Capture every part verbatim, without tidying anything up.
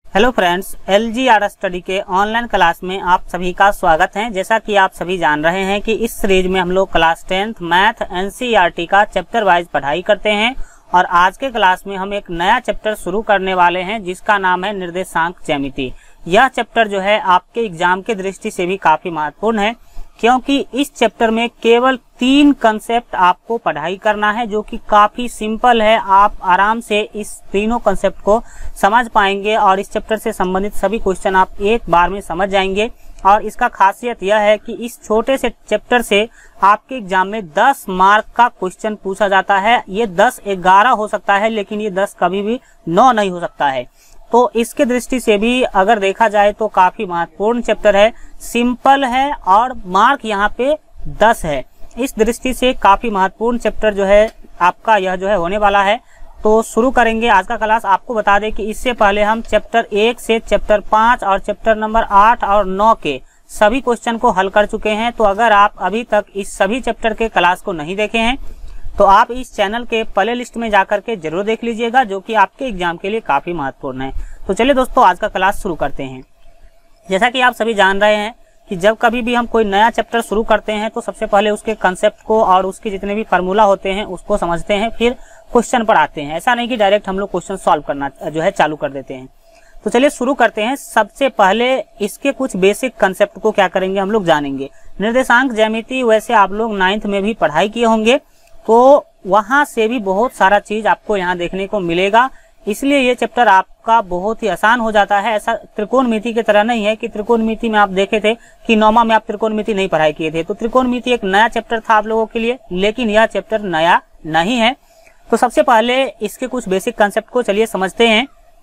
Hello friends, L G R study के online class में आप सभी का स्वागत है। जैसा कि आप सभी जान रहे हैं कि इस सीरीज में हम लोग class tenth math N C E R T का चैप्टर वाइज पढ़ाई करते हैं और आज के क्लास में हम एक नया चैप्टर शुरू करने वाले हैं जिसका नाम है निर्देशांक ज्यामिति। यह चैप्टर जो है आपके एग्जाम की दृष्टि से भी काफी महत्वपूर्ण है क्योंकि इस चैप्टर में केवल तीन कंसेप्ट आपको पढ़ाई करना है जो कि काफी सिंपल है। आप आराम से इस तीनों कंसेप्ट को समझ पाएंगे और इस चैप्टर से संबंधित सभी क्वेश्चन आप एक बार में समझ जाएंगे। और इसका खासियत यह है कि इस छोटे से चैप्टर से आपके एग्जाम में दस मार्क का क्वेश्चन पूछा जाता है। ये दस ग्यारह हो सकता है लेकिन ये दस कभी भी नौ नहीं हो सकता है। तो इसके दृष्टि से भी अगर देखा जाए तो काफी महत्वपूर्ण चैप्टर है, सिंपल है और मार्क यहाँ पे दस है। इस दृष्टि से काफी महत्वपूर्ण चैप्टर जो है आपका यह जो है होने वाला है। तो शुरू करेंगे आज का क्लास। आपको बता दें कि इससे पहले हम चैप्टर एक से चैप्टर पाँच और चैप्टर नंबर आठ और नौ के सभी क्वेश्चन को हल कर चुके हैं। तो अगर आप अभी तक इस सभी चैप्टर के क्लास को नहीं देखे हैं तो आप इस चैनल के प्ले लिस्ट में जाकर के जरूर देख लीजिएगा, जो कि आपके एग्जाम के लिए काफी महत्वपूर्ण है। तो चलिए दोस्तों, आज का क्लास शुरू करते हैं। जैसा कि आप सभी जान रहे हैं कि जब कभी भी हम कोई नया चैप्टर शुरू करते हैं तो सबसे पहले उसके कंसेप्ट को और उसके जितने भी फार्मूला होते हैं उसको समझते हैं, फिर क्वेश्चन पर आते हैं। ऐसा नहीं कि डायरेक्ट हम लोग क्वेश्चन सॉल्व करना जो है चालू कर देते हैं। तो चलिए शुरू करते हैं। सबसे पहले इसके कुछ बेसिक कंसेप्ट को क्या करेंगे हम लोग जानेंगे। निर्देशांक ज्यामिति वैसे आप लोग नाइन्थ में भी पढ़ाई किए होंगे तो वहां से भी बहुत सारा चीज आपको यहाँ देखने को मिलेगा, इसलिए ये चैप्टर आपका बहुत ही आसान हो जाता है। ऐसा त्रिकोणमिति की तरह नहीं है कि त्रिकोणमिति में आप देखे थे कि नौमा में आप त्रिकोणमिति नहीं पढ़ाई किए थे। तो त्रिकोणमिति एक नया चैप्टर था आप लोगों के लिए, लेकिन यह चैप्टर नया नहीं है। तो सबसे पहले इसके कुछ बेसिक कंसेप्ट को चलिए समझते हैं।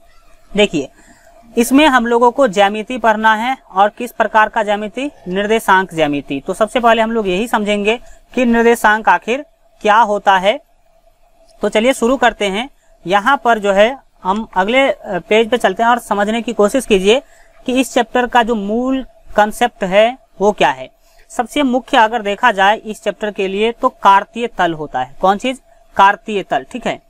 देखिए, इसमें हम लोगों को ज्यामिति पढ़ना है और किस प्रकार का ज्यामिति, निर्देशांक ज्यामिति। तो सबसे पहले हम लोग यही समझेंगे कि निर्देशांक आखिर क्या होता है। तो चलिए शुरू करते हैं। यहाँ पर जो है हम अगले पेज पे चलते हैं और समझने की कोशिश कीजिए कि इस चैप्टर का जो मूल कंसेप्ट है वो क्या है। सबसे मुख्य अगर देखा जाए इस चैप्टर के लिए तो कार्तीय तल होता है। कौन चीज? कार्तीय तल। ठीक है,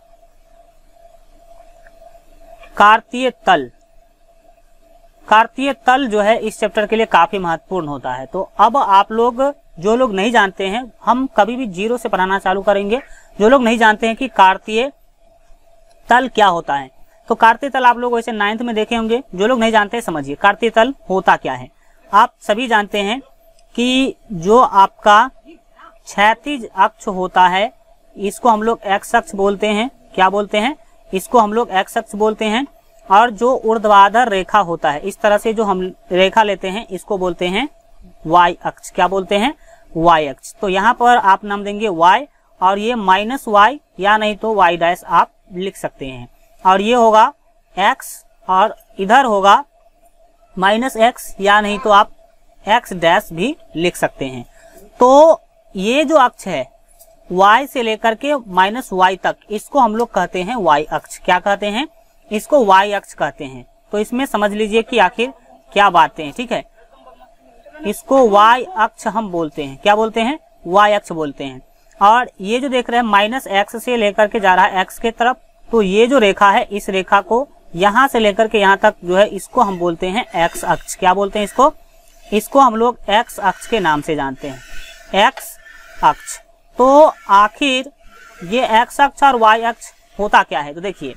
कार्तीय तल। कार्तीय तल जो है इस चैप्टर के लिए काफी महत्वपूर्ण होता है। तो अब आप लोग जो लोग नहीं जानते हैं, हम कभी भी जीरो से पढ़ाना चालू करेंगे। जो लोग नहीं जानते हैं कि कार्तीय तल क्या होता है, तो कार्तीय तल आप लोग वैसे नाइन्थ में देखे होंगे। जो लोग नहीं जानते समझिए कार्तीय तल होता क्या है। आप सभी जानते हैं कि जो आपका क्षैतिज अक्ष होता है इसको हम लोग एक्स अक्ष बोलते हैं। क्या बोलते हैं? इसको हम लोग एक्स अक्ष बोलते हैं। और जो ऊर्ध्वाधर रेखा होता है, इस तरह से जो हम रेखा लेते हैं इसको बोलते हैं वाई अक्ष। क्या बोलते हैं? वाई अक्ष। तो यहाँ पर आप नाम देंगे वाई और ये माइनस वाई या नहीं तो वाई डैश आप लिख सकते हैं। और ये होगा एक्स और इधर होगा माइनस एक्स या नहीं तो आप एक्स डैश भी लिख सकते हैं। तो ये जो अक्ष है y से लेकर के माइनस वाई तक, इसको हम लोग कहते हैं वाई अक्ष। क्या कहते हैं? इसको वाई अक्ष कहते हैं। तो इसमें समझ लीजिए कि आखिर क्या बातें हैं। ठीक है, इसको वाई अक्ष हम बोलते हैं। क्या बोलते हैं? वाई अक्ष बोलते हैं। और ये जो देख रहे हैं माइनस एक्स से लेकर के जा रहा है एक्स के तरफ, तो ये जो रेखा है इस रेखा को यहां से लेकर के यहां तक जो है इसको हम बोलते हैं एक्स अक्ष। क्या बोलते हैं इसको? इसको हम लोग एक्स अक्ष के नाम से जानते हैं, एक्स अक्ष। तो आखिर ये एक्स अक्ष और वाई अक्ष होता क्या है? तो देखिए,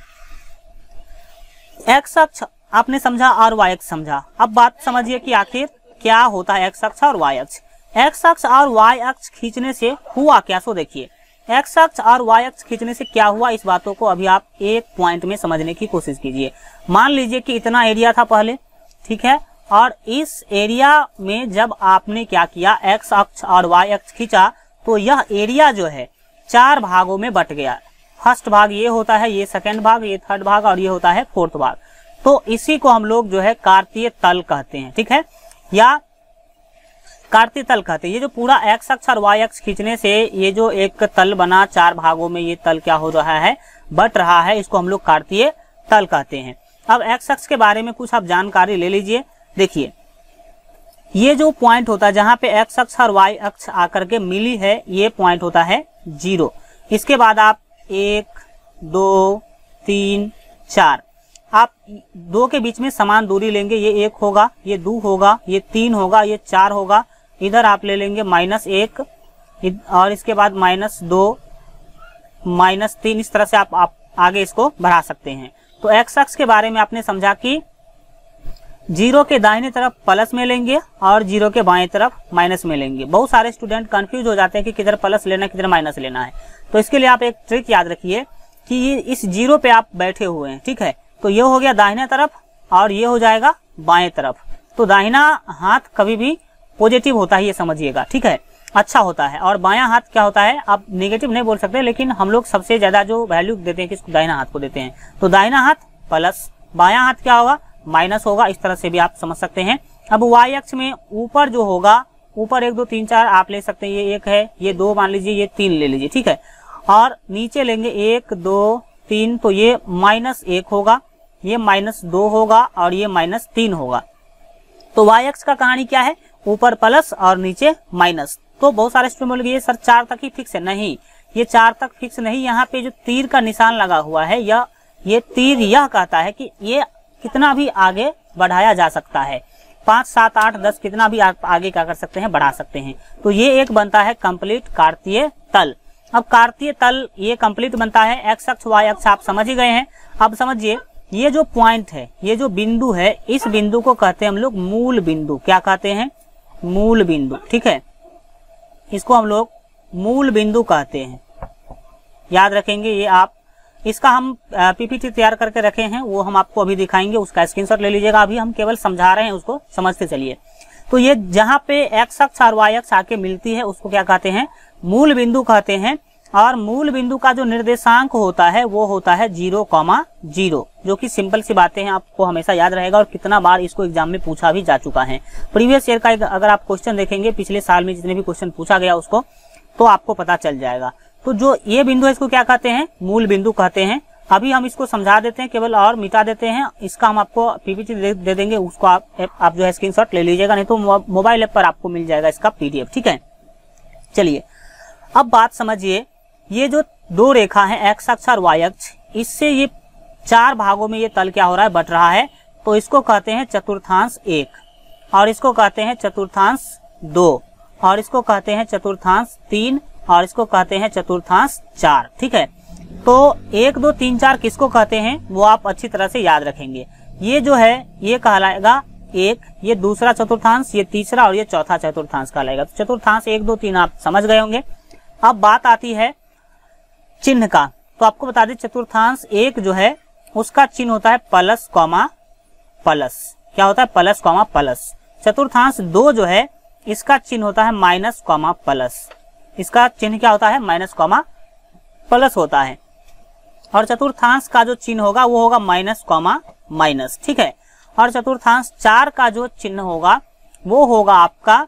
एक्स अक्ष आपने समझा और वाई अक्ष समझा। अब बात समझिए कि आखिर क्या होता है एक्स अक्ष और वाई अक्ष। एक्स अक्ष और वाई अक्ष खींचने से हुआ क्या? सो देखिए, एक्स अक्ष और वाई अक्ष खींचने से क्या हुआ, इस बातों को अभी आप एक पॉइंट में समझने की कोशिश कीजिए। मान लीजिए कि इतना एरिया था पहले, ठीक है, और इस एरिया में जब आपने क्या किया, एक्स अक्ष और वाई अक्ष खींचा तो यह एरिया जो है चार भागों में बट गया। फर्स्ट भाग ये होता है, ये सेकेंड भाग, ये थर्ड भाग और ये होता है फोर्थ भाग। तो इसी को हम लोग जो है कार्तीय तल कहते हैं। ठीक है, या कार्तीय तल कहते हैं। ये जो पूरा एक्स अक्ष और वाई अक्ष खींचने से ये जो एक तल बना चार भागों में, ये तल क्या हो रहा है, बट रहा है, इसको हम लोग कार्तीय तल कहते हैं। अब एक्स अक्ष के बारे में कुछ आप जानकारी ले लीजिए। देखिए, ये जो पॉइंट होता है जहां पे एक्स अक्ष और वाई अक्ष आकर के मिली है, ये पॉइंट होता है जीरो। इसके बाद आप एक, दो, तीन, चार, आप दो के बीच में समान दूरी लेंगे, ये एक होगा, ये दो होगा, ये तीन होगा, ये चार होगा, इधर आप ले लेंगे माइनस एक और इसके बाद माइनस दो, माइनस तीन, इस तरह से आप, आप आगे इसको बढ़ा सकते हैं। तो एक्स अक्ष के बारे में आपने समझा कि जीरो के दाहिने तरफ प्लस में लेंगे और जीरो के बाएं तरफ माइनस में लेंगे। बहुत सारे स्टूडेंट कंफ्यूज हो जाते हैं कि किधर प्लस लेना है किधर माइनस लेना है। तो इसके लिए आप एक ट्रिक याद रखिए कि ये इस जीरो पे आप बैठे हुए हैं, ठीक है। तो ये हो गया दाहिने तरफ और ये हो जाएगा बाएं तरफ। तो दाहिना हाथ कभी भी पॉजिटिव होता है, ये समझिएगा, ठीक है, अच्छा होता है। और बायां हाथ क्या होता है, आप नेगेटिव नहीं बोल सकते, लेकिन हम लोग सबसे ज्यादा जो वैल्यू देते हैं किसको, दाहिना हाथ को देते हैं। तो दाहिना हाथ प्लस, बायां हाथ क्या होगा, माइनस होगा। इस तरह से भी आप समझ सकते हैं। अब वाई अक्ष में ऊपर जो होगा, ऊपर एक दो तीन चार आप ले सकते हैं, ये एक है, ये दो मान लीजिए, ये तीन ले लीजिए, ठीक है। और नीचे लेंगे एक दो तीन, तो ये माइनस एक होगा, ये माइनस दो होगा और ये माइनस तीन होगा। तो वाई अक्ष का कहानी क्या है, ऊपर प्लस और नीचे माइनस। तो बहुत सारे स्टूडेंट बोलेंगे ये सर चार तक ही फिक्स है, नहीं, ये चार तक फिक्स नहीं। यहाँ पे जो तीर का निशान लगा हुआ है, यह ये तीर यह कहता है कि ये कितना भी आगे बढ़ाया जा सकता है, पांच सात आठ दस कितना भी आप आगे क्या कर सकते हैं, बढ़ा सकते हैं। तो ये एक बनता है कंप्लीट कार्तीय तल। अब कार्तीय तल ये कंप्लीट बनता है, एक्स अक्ष वाई अक्ष आप समझ ही गए हैं। अब समझिए ये जो पॉइंट है, ये जो बिंदु है, इस बिंदु को कहते हैं हम लोग मूल बिंदु। क्या कहते हैं, मूल बिंदु, ठीक है। इसको हम लोग मूल बिंदु कहते हैं, याद रखेंगे। ये आप इसका हम पीपीटी तैयार करके रखे हैं, वो हम आपको अभी दिखाएंगे, उसका स्क्रीनशॉट ले लीजिएगा। अभी हम केवल समझा रहे हैं, उसको समझते चलिए। तो ये जहां पे एक्स अक्ष और वाई अक्ष आके मिलती है उसको क्या कहते हैं, मूल बिंदु कहते हैं। और मूल बिंदु का जो निर्देशांक होता है वो होता है जीरो कॉमा जीरो, जो कि सिंपल सी बातें हैं, आपको हमेशा याद रहेगा। और कितना बार इसको एग्जाम में पूछा भी जा चुका है। प्रीवियस ईयर का अगर आप क्वेश्चन देखेंगे, पिछले साल में जितने भी क्वेश्चन पूछा गया उसको, तो आपको पता चल जाएगा। तो जो ये बिंदु है इसको क्या कहते हैं, मूल बिंदु कहते हैं। अभी हम इसको समझा देते हैं केवल और मिटा देते हैं। इसका हम आपको पीपीटी दे, दे देंगे, उसको आप, आप जो है स्क्रीनशॉट ले लीजिएगा, नहीं तो मोबाइल ऐप पर आपको मिल जाएगा इसका पीडीएफ, ठीक है। चलिए अब बात समझिए, ये जो दो रेखा है एक्स अक्ष और वाई अक्ष, इससे ये चार भागों में ये तल क्या हो रहा है, बट रहा है। तो इसको कहते हैं चतुर्थांश एक, और इसको कहते हैं चतुर्थांश दो, और इसको कहते हैं चतुर्थांश तीन, और इसको कहते हैं चतुर्थांश चार, ठीक है। तो एक दो तीन चार किसको कहते हैं वो आप अच्छी तरह से याद रखेंगे। ये जो है ये कहलाएगा एक, ये दूसरा चतुर्थांश, ये तीसरा और ये चौथा चतुर्थांश कहलाएगा। तो चतुर्थांश एक दो तीन आप समझ गए होंगे। अब बात आती है चिन्ह का। तो आपको बता दें चतुर्थांश एक जो है उसका चिन्ह होता है प्लस कॉमा प्लस। क्या होता है, प्लस कॉमा प्लस। चतुर्थांश दो जो है इसका चिन्ह होता है माइनस कॉमा प्लस। इसका चिन्ह क्या होता है, माइनस कॉमा प्लस होता है। और चतुर्थांश का जो चिन्ह होगा वो होगा माइनस कॉमा माइनस, ठीक है। और चतुर्थांश चार का जो चिन्ह होगा वो होगा आपका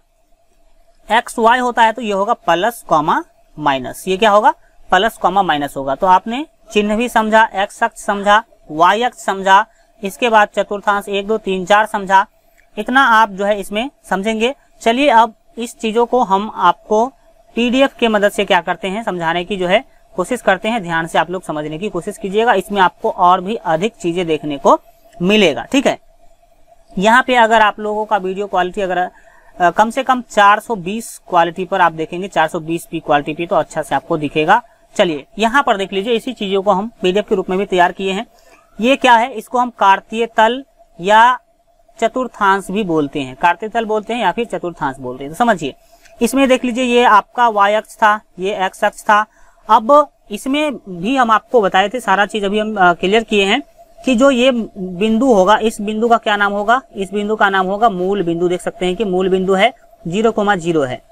एक्स वाई होता है, तो ये होगा प्लस कॉमा माइनस। ये क्या होगा, प्लस कॉमा माइनस होगा। तो आपने चिन्ह भी समझा, एक्स अक्ष समझा, वाई अक्ष समझा, इसके बाद चतुर्थांश एक दो तीन चार समझा। इतना आप जो है इसमें समझेंगे। चलिए अब इस चीजों को हम आपको पीडीएफ के मदद से क्या करते हैं, समझाने की जो है कोशिश करते हैं। ध्यान से आप लोग समझने की कोशिश कीजिएगा, इसमें आपको और भी अधिक चीजें देखने को मिलेगा, ठीक है। यहाँ पे अगर आप लोगों का वीडियो क्वालिटी अगर आ, कम से कम चार सौ बीस क्वालिटी पर आप देखेंगे, चार सौ बीस पी क्वालिटी पे, तो अच्छा से आपको दिखेगा। चलिए यहाँ पर देख लीजिए, इसी चीजों को हम पीडीएफ के रूप में भी तैयार किए हैं। ये क्या है, इसको हम कार्तीय तल या चतुर्थांश भी बोलते हैं, कार्तीय तल बोलते हैं या फिर चतुर्थांश बोलते हैं। तो समझिए इसमें देख लीजिए, ये आपका वाई अक्ष था, ये एक्स अक्ष था। अब इसमें भी हम आपको बताए थे, सारा चीज अभी हम क्लियर किए हैं कि जो ये बिंदु होगा, इस बिंदु का क्या नाम होगा, इस बिंदु का नाम होगा मूल बिंदु। देख सकते हैं कि मूल बिंदु है, जीरो कोमा जीरो है।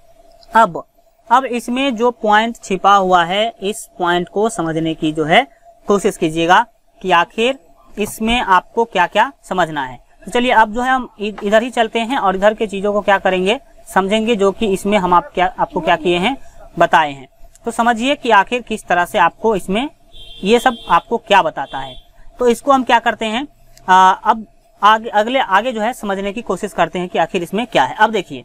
अब अब इसमें जो पॉइंट छिपा हुआ है, इस पॉइंट को समझने की जो है कोशिश कीजिएगा कि आखिर इसमें आपको क्या क्या समझना है। तो चलिए अब जो है हम इधर ही चलते हैं और इधर के चीजों को क्या करेंगे, समझेंगे, जो कि इसमें हम आप क्या आपको क्या किए हैं, बताए हैं। तो समझिए कि आखिर किस तरह से आपको इसमें ये सब आपको क्या बताता है। तो इसको हम क्या करते हैं, आ, अब आगे अगले आगे जो है समझने की कोशिश करते हैं कि आखिर इसमें क्या है। अब देखिए,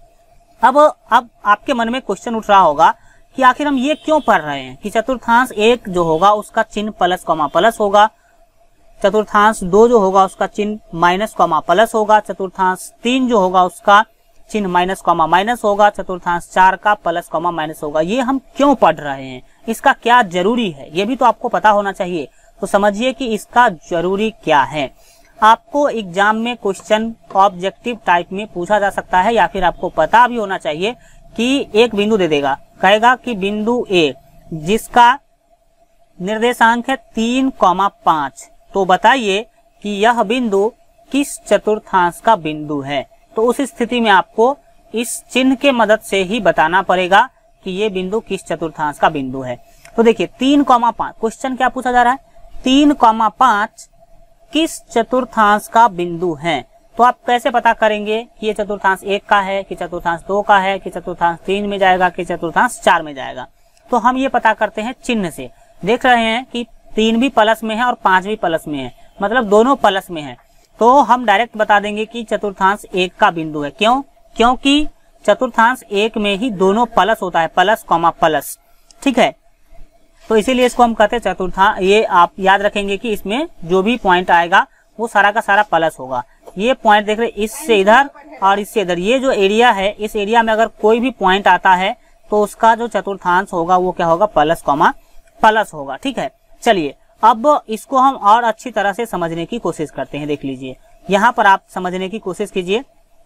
अब अब आपके मन में क्वेश्चन उठ रहा होगा कि आखिर हम ये क्यों पढ़ रहे हैं कि चतुर्थांश एक जो होगा उसका चिन्ह प्लस कॉमा प्लस होगा, चतुर्थांश दो जो होगा उसका चिन्ह माइनस कॉमा प्लस होगा, चतुर्थांश तीन जो होगा उसका चिन्ह माइनस कॉमा माइनस होगा, चतुर्थांश चार का प्लस कॉमा माइनस होगा। ये हम क्यों पढ़ रहे हैं, इसका क्या जरूरी है, ये भी तो आपको पता होना चाहिए। तो समझिए कि इसका जरूरी क्या है। आपको एग्जाम में क्वेश्चन ऑब्जेक्टिव टाइप में पूछा जा सकता है, या फिर आपको पता भी होना चाहिए कि एक बिंदु दे देगा, कहेगा कि बिंदु ए जिसका निर्देशांक है तीन कॉमा पांच, तो बताइए कि यह बिंदु किस चतुर्थांश का बिंदु है। तो उस स्थिति में आपको इस चिन्ह के मदद से ही बताना पड़ेगा कि ये बिंदु किस चतुर्थांश का बिंदु है। तो देखिए तीन कॉमा पांच, क्वेश्चन क्या पूछा जा रहा है, तीन कॉमा पांच किस चतुर्थांश का बिंदु है। तो आप कैसे पता करेंगे कि ये चतुर्थांश एक का है, कि चतुर्थांश दो का है, कि चतुर्थांश तीन में जाएगा, कि चतुर्थांश चार में जाएगा। तो हम ये पता करते हैं चिन्ह से। देख रहे हैं कि तीन भी प्लस में है और पांच भी प्लस में है, मतलब दोनों प्लस में है। तो हम डायरेक्ट बता देंगे कि चतुर्थांश एक का बिंदु है। क्यों? क्योंकि चतुर्थांश एक में ही दोनों प्लस होता है, प्लस कॉमा प्लस, ठीक है। तो इसीलिए इसको हम कहते हैं चतुर्थांश। ये आप याद रखेंगे कि इसमें जो भी पॉइंट आएगा वो सारा का सारा प्लस होगा। ये पॉइंट देख रहे, इससे इधर और इससे इधर, ये जो एरिया है, इस एरिया में अगर कोई भी पॉइंट आता है तो उसका जो चतुर्थांश होगा वो क्या होगा, प्लस कॉमा प्लस होगा, ठीक है। चलिए अब इसको हम और अच्छी तरह से समझने की कोशिश करते हैं। देख लीजिए, यहाँ पर आप समझने की कोशिश कीजिए।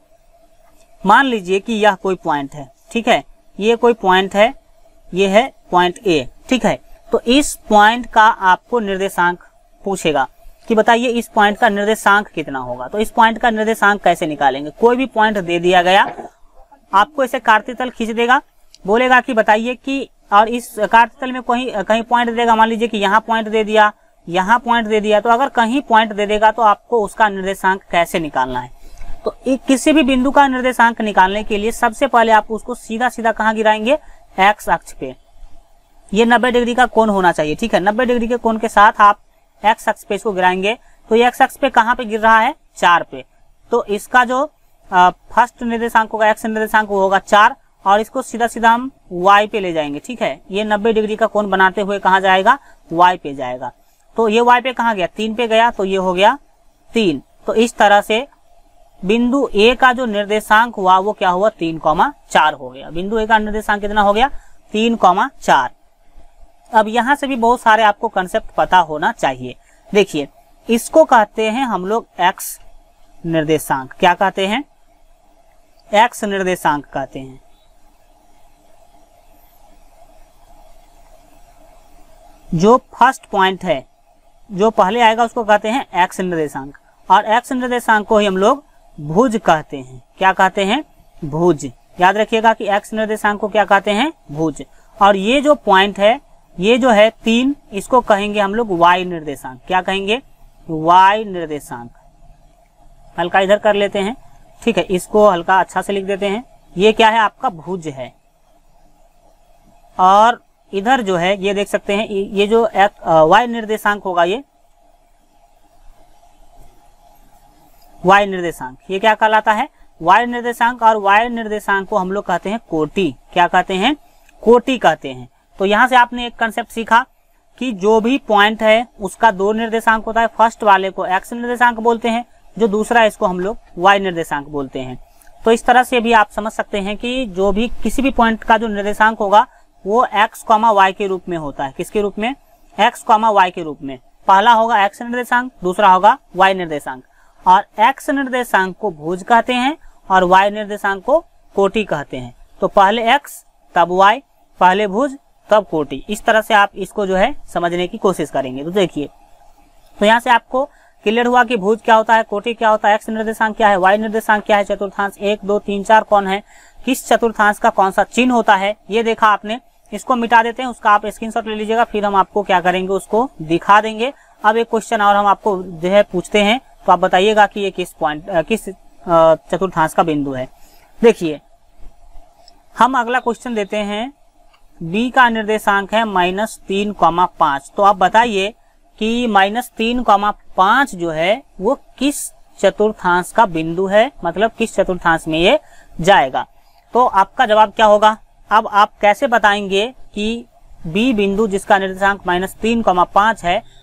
मान लीजिए कि यह कोई पॉइंट है, ठीक है, ये कोई पॉइंट है, ये है पॉइंट ए, ठीक है। तो इस पॉइंट का आपको निर्देशांक पूछेगा कि बताइए इस पॉइंट का निर्देशांक कितना होगा। तो इस पॉइंट का निर्देशांक कैसे निकालेंगे, कोई भी पॉइंट दे दिया गया, आपको इसे काटती खींच देगा, बोलेगा कि बताइए कि, और इस काटतल में कोई कहीं पॉइंट देगा, मान लीजिए कि यहाँ पॉइंट दे दिया, यहाँ पॉइंट दे दिया, तो अगर कहीं पॉइंट दे देगा तो आपको उसका निर्देशांक कैसे निकालना है। तो एक किसी भी बिंदु का निर्देशांक निकालने के लिए सबसे पहले आप उसको सीधा सीधा कहाँ गिराएंगे, एक्स अक्ष पे। ये नब्बे डिग्री का कोण होना चाहिए, ठीक है। नब्बे डिग्री के कोण के साथ आप एक्स अक्ष पे इसको गिराएंगे। तो ये एक्स अक्ष पे कहाँ पे गिर रहा है, चार पे। तो इसका जो फर्स्ट निर्देशांक होगा, एक्स निर्देशांक वो होगा चार, और इसको सीधा सीधा हम वाई पे ले जाएंगे, ठीक है। ये नब्बे डिग्री का कोण बनाते हुए कहाँ जाएगा, वाई पे जाएगा। तो ये वाई पे कहाँ गया, तीन पे गया, तो ये हो गया तीन। तो इस तरह से बिंदु ए का जो निर्देशांक हुआ वो क्या हुआ, तीन कॉमा चार हो गया। बिंदु ए का निर्देशांक कितना हो गया, तीन कॉमा चार। अब यहां से भी बहुत सारे आपको कंसेप्ट पता होना चाहिए। देखिए, इसको कहते हैं हम लोग एक्स निर्देशांक। क्या कहते हैं, एक्स निर्देशांक कहते हैं। जो फर्स्ट पॉइंट है, जो पहले आएगा उसको कहते हैं एक्स निर्देशांक, और एक्स निर्देशांक को ही हम लोग भुज कहते हैं। क्या कहते हैं, भुज। याद रखिएगा कि एक्स निर्देशांक को क्या कहते हैं, भुज। और ये जो पॉइंट है, ये जो है तीन, इसको कहेंगे हम लोग वाई निर्देशांक। क्या कहेंगे, वाई निर्देशांक। हल्का इधर कर लेते हैं, ठीक है, इसको हल्का अच्छा से लिख देते हैं। ये क्या है, आपका भुज है। और इधर जो है ये देख सकते हैं, ये जो वाई निर्देशांक होगा, ये वाई निर्देशांक, ये क्या कहलाता है, वाई निर्देशांक। और वाई निर्देशांक को हम लोग कहते हैं कोटि। क्या कहते हैं, कोटि कहते हैं। तो यहां से आपने एक कंसेप्ट सीखा कि जो भी पॉइंट है उसका दो निर्देशांक होता है। फर्स्ट वाले को एक्स निर्देशांक बोलते हैं, जो दूसरा है इसको हम लोग वाई निर्देशांक बोलते हैं। तो इस तरह से भी आप समझ सकते हैं कि जो भी किसी भी पॉइंट का जो निर्देशांक होगा वो एक्स कॉमा वाई के रूप में होता है। किसके रूप में, एक्स कॉमा वाई के रूप में। पहला होगा एक्स निर्देशांक, दूसरा होगा वाई निर्देशांक। और एक्स निर्देशांक को भुज कहते हैं और वाई निर्देशांक को कोटि कहते हैं। तो पहले एक्स तब वाई, पहले भुज तब कोटि। इस तरह से आप इसको जो है समझने की कोशिश करेंगे। तो देखिए, तो यहाँ से आपको क्लियर हुआ कि भुज क्या होता है, कोटि क्या होता है, एक्स निर्देशांक क्या है, वाई निर्देशांक क्या है, चतुर्थांश एक दो तीन चार कौन है, किस चतुर्थांश का कौन सा चिन्ह होता है, ये देखा आपने। इसको मिटा देते हैं, उसका आप स्क्रीनशॉट ले लीजिएगा, फिर हम आपको क्या करेंगे, उसको दिखा देंगे। अब एक क्वेश्चन और हम आपको जो है पूछते हैं, तो आप बताइएगा कि ये किस पॉइंट किस चतुर्थांश का बिंदु है। देखिए, हम अगला क्वेश्चन देते हैं, बी का निर्देशांक है माइनस तीन कॉमा पांच। तो आप बताइए कि माइनस तीन कॉमा पांच जो है वो किस चतुर्थांश का बिंदु है, मतलब किस चतुर्थांश में ये जाएगा। तो आपका जवाब क्या होगा। अब आप कैसे बताएंगे कि बी बिंदु जिसका निर्देशांक माइनस तीन कॉमा पांच है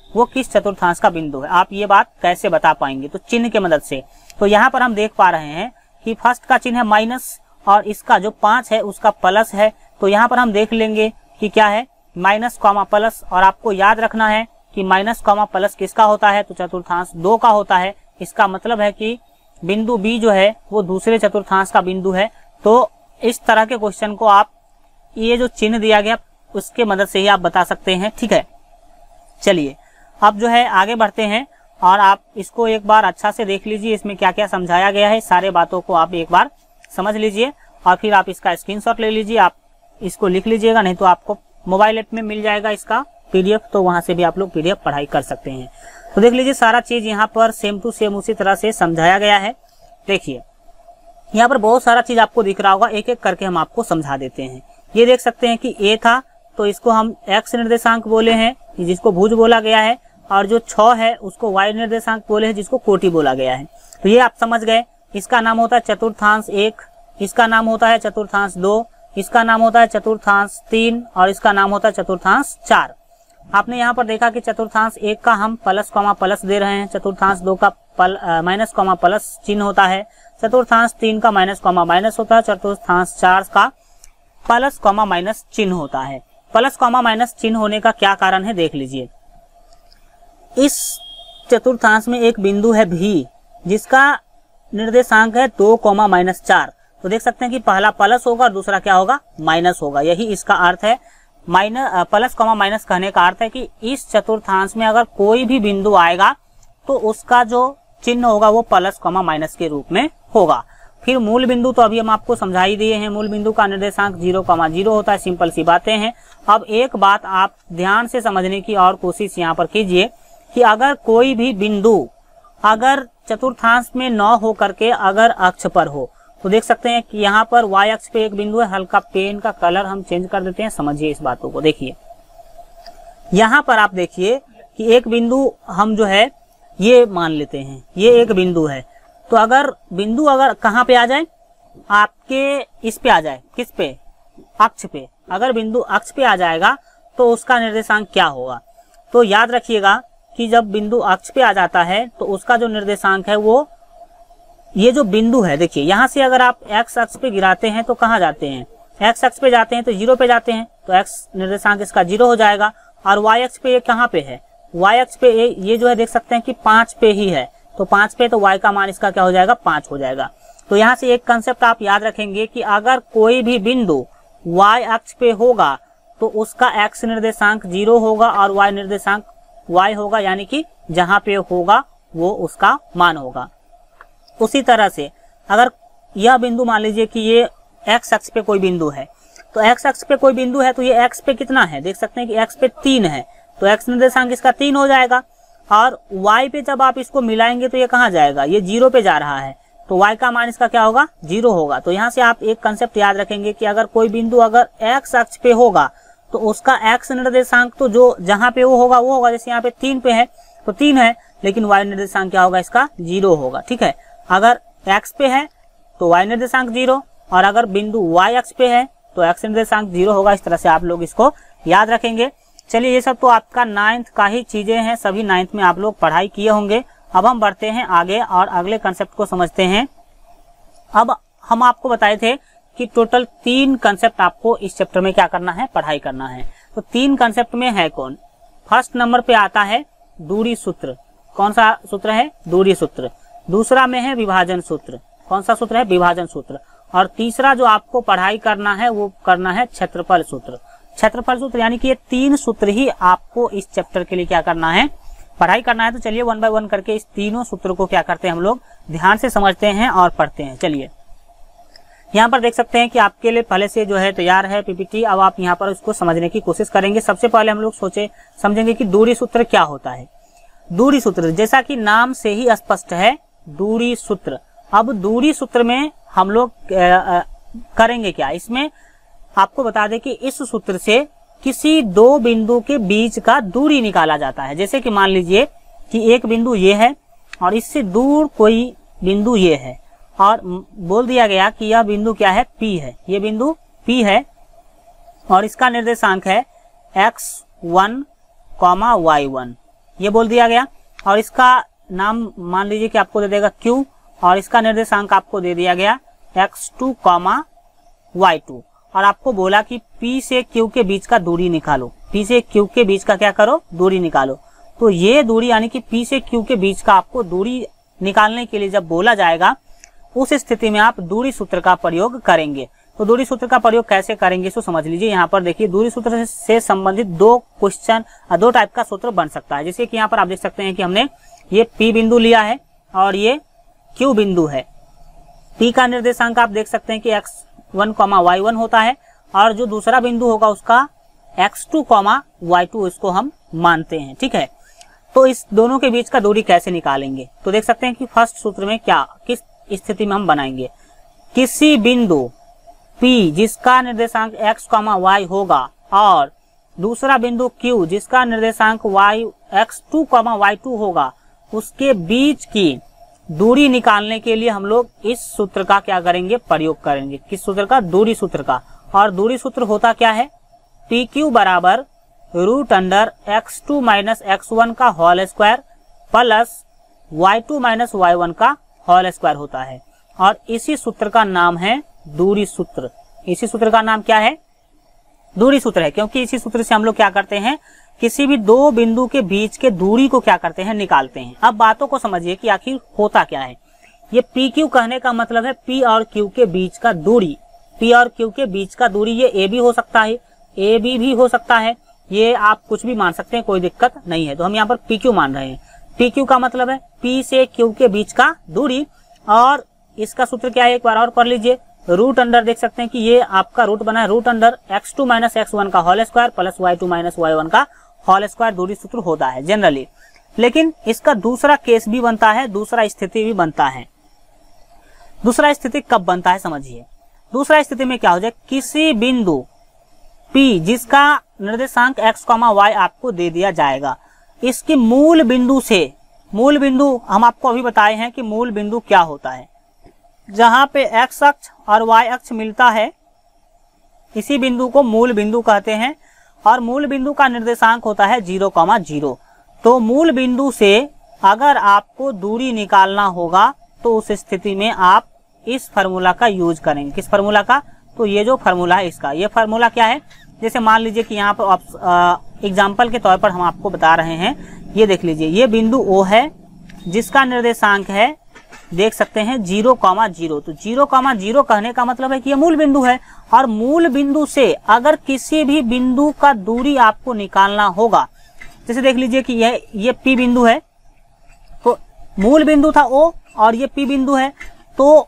वो किस चतुर्थांश का बिंदु है। आप ये बात कैसे बता पाएंगे, तो चिन्ह के मदद से। तो यहाँ पर हम देख पा रहे हैं कि फर्स्ट का चिन्ह है माइनस और इसका जो पांच है उसका प्लस है। तो यहाँ पर हम देख लेंगे कि क्या है, माइनस कॉमा प्लस। और आपको याद रखना है कि माइनस कॉमा प्लस किसका होता है, तो चतुर्थांश दो का होता है। इसका मतलब है कि बिंदु बी जो है वो दूसरे चतुर्थांश का बिंदु है। तो इस तरह के क्वेश्चन को आप ये जो चिन्ह दिया गया उसके मदद से ही आप बता सकते हैं, ठीक है। चलिए अब जो है आगे बढ़ते हैं और आप इसको एक बार अच्छा से देख लीजिए, इसमें क्या क्या समझाया गया है, सारे बातों को आप एक बार समझ लीजिए और फिर आप इसका स्क्रीनशॉट ले लीजिए। आप इसको लिख लीजिएगा, नहीं तो आपको मोबाइल ऐप में मिल जाएगा इसका पीडीएफ, तो वहां से भी आप लोग पीडीएफ पढ़ाई कर सकते हैं। तो देख लीजिए सारा चीज यहाँ पर सेम टू सेम उसी तरह से समझाया गया है। देखिए यहाँ पर बहुत सारा चीज आपको दिख रहा होगा, एक एक करके हम आपको समझा देते हैं। ये देख सकते हैं कि ए था तो इसको हम एक्स निर्देशांक बोले हैं जिसको भुज बोला गया है, और जो छ है उसको वाई निर्देशांक बोले हैं जिसको कोटि बोला गया है। तो ये आप समझ गए। इसका नाम होता है चतुर्थांश एक, इसका नाम होता है चतुर्थांश दो, इसका नाम होता है चतुर्थांश तीन और इसका नाम होता है चतुर्थांश चार। आपने यहाँ पर देखा कि चतुर्थांश एक का हम प्लस कॉमा प्लस दे रहे हैं, चतुर्थांश दो का माइनस कॉमा प्लस चिन्ह होता है, चतुर्थांश तीन का माइनस कॉमा माइनस होता है, चतुर्थांश चार का प्लस कॉमा माइनस चिन्ह होता है। प्लस कॉमा माइनस चिन्ह होने का क्या कारण है देख लीजिए। इस चतुर्थांश में एक बिंदु है भी जिसका निर्देशांक है दो कॉमा माइनस चार। तो देख सकते हैं कि पहला प्लस होगा और दूसरा क्या होगा, माइनस होगा। यही इसका अर्थ है। माइनस प्लस कॉमा माइनस कहने का अर्थ है कि इस चतुर्थांश में अगर कोई भी बिंदु आएगा तो उसका जो चिन्ह होगा वो प्लस कॉमा माइनस के रूप में होगा। फिर मूल बिंदु तो अभी हम आपको समझा ही दिए हैं, मूल बिंदु का निर्देशांक जीरो कॉमा जीरो होता है। सिंपल सी बातें हैं। अब एक बात आप ध्यान से समझने की और कोशिश यहाँ पर कीजिए कि अगर कोई भी बिंदु अगर चतुर्थांश में न हो करके अगर अक्ष पर हो, तो देख सकते हैं कि यहाँ पर y अक्ष पे एक बिंदु है। हल्का पेन का कलर हम चेंज कर देते हैं, समझिए इस बातों को। देखिए यहाँ पर आप देखिए कि एक बिंदु हम जो है ये मान लेते हैं, ये एक बिंदु है। तो अगर बिंदु अगर कहाँ पे आ जाए, आपके इस पे आ जाए, किस पे, अक्ष पे। अगर बिंदु अक्ष पे आ जाएगा तो उसका निर्देशांक क्या होगा। तो याद रखिएगा कि जब बिंदु अक्ष पे आ जाता है तो उसका जो निर्देशांक है वो, ये जो बिंदु है देखिए, यहाँ से अगर आप एक्स अक्ष पे गिराते हैं तो कहाँ जाते हैं, एक्स अक्ष पे जाते हैं तो जीरो पे जाते हैं। तो एक्स निर्देशांक इसका जीरो हो जाएगा। और वाई अक्ष पे ये कहाँ पे है, वाई अक्ष पे ये जो है देख सकते हैं कि पांच पे ही है। तो पांच पे तो वाई का मान इसका क्या हो जाएगा, पांच हो जाएगा। तो यहाँ से एक कंसेप्ट आप याद रखेंगे कि अगर कोई भी बिंदु वाई अक्ष पे होगा तो उसका एक्स निर्देशांक जीरो होगा और वाई निर्देशांक वाई होगा, यानी कि जहां पे होगा वो उसका मान होगा। उसी तरह से अगर यह बिंदु मान लीजिए कि ये एक्स अक्ष पे कोई बिंदु है, तो एक्स अक्ष पे कोई बिंदु है तो ये एक्स पे कितना है, देख सकते हैं कि एक्स पे तीन है। तो एक्स निर्देशांक इसका तीन हो जाएगा। और वाई पे जब आप इसको मिलाएंगे तो ये कहाँ जाएगा, ये जीरो पे जा रहा है। तो वाई का मान इसका क्या होगा, जीरो होगा। तो यहाँ से आप एक कंसेप्ट याद रखेंगे कि अगर कोई बिंदु अगर एक्स अक्ष पे होगा तो उसका एक्स निर्देशांक तो जो जहां पे वो होगा वो होगा। जैसे यहाँ पे तीन पे है तो तीन है, लेकिन वाई निर्देशांक क्या होगा, इसका जीरो होगा। ठीक है, अगर एक्स पे है तो वाई निर्देशांक जीरो, और अगर बिंदु वाई अक्ष पे है तो एक्स निर्देशांक जीरो होगा। इस तरह से आप लोग इसको याद रखेंगे। चलिए, ये सब तो आपका नाइन्थ का ही चीजें हैं, सभी नाइन्थ में आप लोग पढ़ाई किए होंगे। अब हम बढ़ते हैं आगे और अगले कंसेप्ट को समझते हैं। अब हम आपको बताए थे कि टोटल तीन कंसेप्ट आपको इस चैप्टर में क्या करना है, पढ़ाई करना है। तो तीन कंसेप्ट में है कौन, फर्स्ट नंबर पे आता है दूरी सूत्र। कौन सा सूत्र है, दूरी सूत्र। दूसरा में है विभाजन सूत्र। कौन सा सूत्र है, विभाजन सूत्र। और तीसरा जो आपको पढ़ाई करना है वो करना है क्षेत्रफल सूत्र। क्षेत्रफल सूत्र यानी कि ये तीन सूत्र ही आपको इस चैप्टर के लिए क्या करना है, पढ़ाई करना है। तो चलिए वन बाय वन करके इस तीनों सूत्रों को क्या करते हैं हम लोग ध्यान से समझते हैं और पढ़ते हैं। चलिए, यहाँ पर देख सकते हैं कि आपके लिए पहले से जो है तैयार है पीपीटी। अब आप यहाँ पर इसको समझने की कोशिश करेंगे। सबसे पहले हम लोग सोचे समझेंगे कि दूरी सूत्र क्या होता है। दूरी सूत्र जैसा कि नाम से ही स्पष्ट है, दूरी सूत्र। अब दूरी सूत्र में हम लोग करेंगे क्या, इसमें आपको बता दें कि इस सूत्र से किसी दो बिंदु के बीच का दूरी निकाला जाता है। जैसे कि मान लीजिए कि एक बिंदु ये है और इससे दूर कोई बिंदु ये है, और बोल दिया गया कि यह बिंदु क्या है, P है। ये बिंदु P है और इसका निर्देशांक है x one comma y one. ये बोल दिया गया। और इसका नाम मान लीजिए कि आपको दे देगा Q, और इसका निर्देशांक आपको दे दिया गया x two comma y two, और आपको बोला कि P से Q के बीच का दूरी निकालो। P से Q के बीच का क्या करो, दूरी निकालो। तो ये दूरी यानी कि P से Q के बीच का आपको दूरी निकालने के लिए जब बोला जाएगा, उस स्थिति में आप दूरी सूत्र का प्रयोग करेंगे। तो दूरी सूत्र का प्रयोग कैसे करेंगे इसको समझ लीजिए। यहाँ पर देखिए दूरी सूत्र से संबंधित दो क्वेश्चन, दो टाइप का सूत्र बन सकता है। जैसे कि यहाँ पर आप देख सकते हैं कि हमने ये P बिंदु लिया है और ये Q बिंदु है। P का निर्देशांक आप देख सकते हैं कि x one comma y one होता है, और जो दूसरा बिंदु होगा उसका x two comma y two इसको हम मानते हैं। ठीक है, तो इस दोनों के बीच का दूरी कैसे निकालेंगे, तो देख सकते हैं कि फर्स्ट सूत्र में क्या, किस स्थिति में हम बनाएंगे। किसी बिंदु P जिसका निर्देशांक x, y होगा और दूसरा बिंदु Q जिसका निर्देशांक y x two, y two होगा, उसके बीच की दूरी निकालने के लिए हम लोग इस सूत्र का क्या करेंगे, प्रयोग करेंगे। किस सूत्र का, दूरी सूत्र का। और दूरी सूत्र होता क्या है, पी क्यू बराबर root under x two minus x one का whole square plus y two minus y one का होल स्क्वायर होता है। और इसी सूत्र का नाम है दूरी सूत्र। इसी सूत्र का नाम क्या है, दूरी सूत्र है, क्योंकि इसी सूत्र से हम लोग क्या करते हैं, किसी भी दो बिंदु के बीच के दूरी को क्या करते हैं, निकालते हैं। अब बातों को समझिए कि आखिर होता क्या है। ये पी क्यू कहने का मतलब है P और Q के बीच का दूरी। P और Q के बीच का दूरी, ये ए बी हो सकता है, ए बी भी हो सकता है, ये आप कुछ भी मान सकते हैं, कोई दिक्कत नहीं है। तो हम यहाँ पर पी क्यू मान रहे हैं। पी क्यू का मतलब है P से Q के बीच का दूरी, और इसका सूत्र क्या है, एक बार और पढ़ लीजिए। रूट अंडर, देख सकते हैं कि ये आपका रूट बना है, root under x two minus x one का whole square plus y two minus y one का होल स्क्वायर दूरी सूत्र होता है जनरली। लेकिन इसका दूसरा केस भी बनता है, दूसरा स्थिति भी बनता है। दूसरा स्थिति कब बनता है समझिए। दूसरा स्थिति में क्या हो जाए, किसी बिंदु P जिसका निर्देशांक x, y आपको दे दिया जाएगा, इसके मूल बिंदु से, मूल बिंदु हम आपको अभी बताए हैं कि मूल बिंदु क्या होता है, जहां पे x अक्ष और y अक्ष मिलता है, इसी बिंदु को मूल बिंदु कहते हैं। और मूल बिंदु का निर्देशांक होता है जीरो कॉमा जीरो। तो मूल बिंदु से अगर आपको दूरी निकालना होगा तो उस स्थिति में आप इस फार्मूला का यूज करेंगे। किस फार्मूला का, तो ये जो फार्मूला है इसका, ये फार्मूला क्या है, जैसे मान लीजिए कि यहाँ पर एग्जाम्पल के तौर पर हम आपको बता रहे हैं। ये देख लीजिए, ये बिंदु O है जिसका निर्देशांक है, देख सकते हैं जीरो कॉमा जीरो। तो जीरो कॉमा जीरो कहने का मतलब है कि ये मूल बिंदु है, और मूल बिंदु से अगर किसी भी बिंदु का दूरी आपको निकालना होगा, जैसे देख लीजिए कि ये ये P बिंदु है, तो मूल बिंदु था O और ये P बिंदु है। तो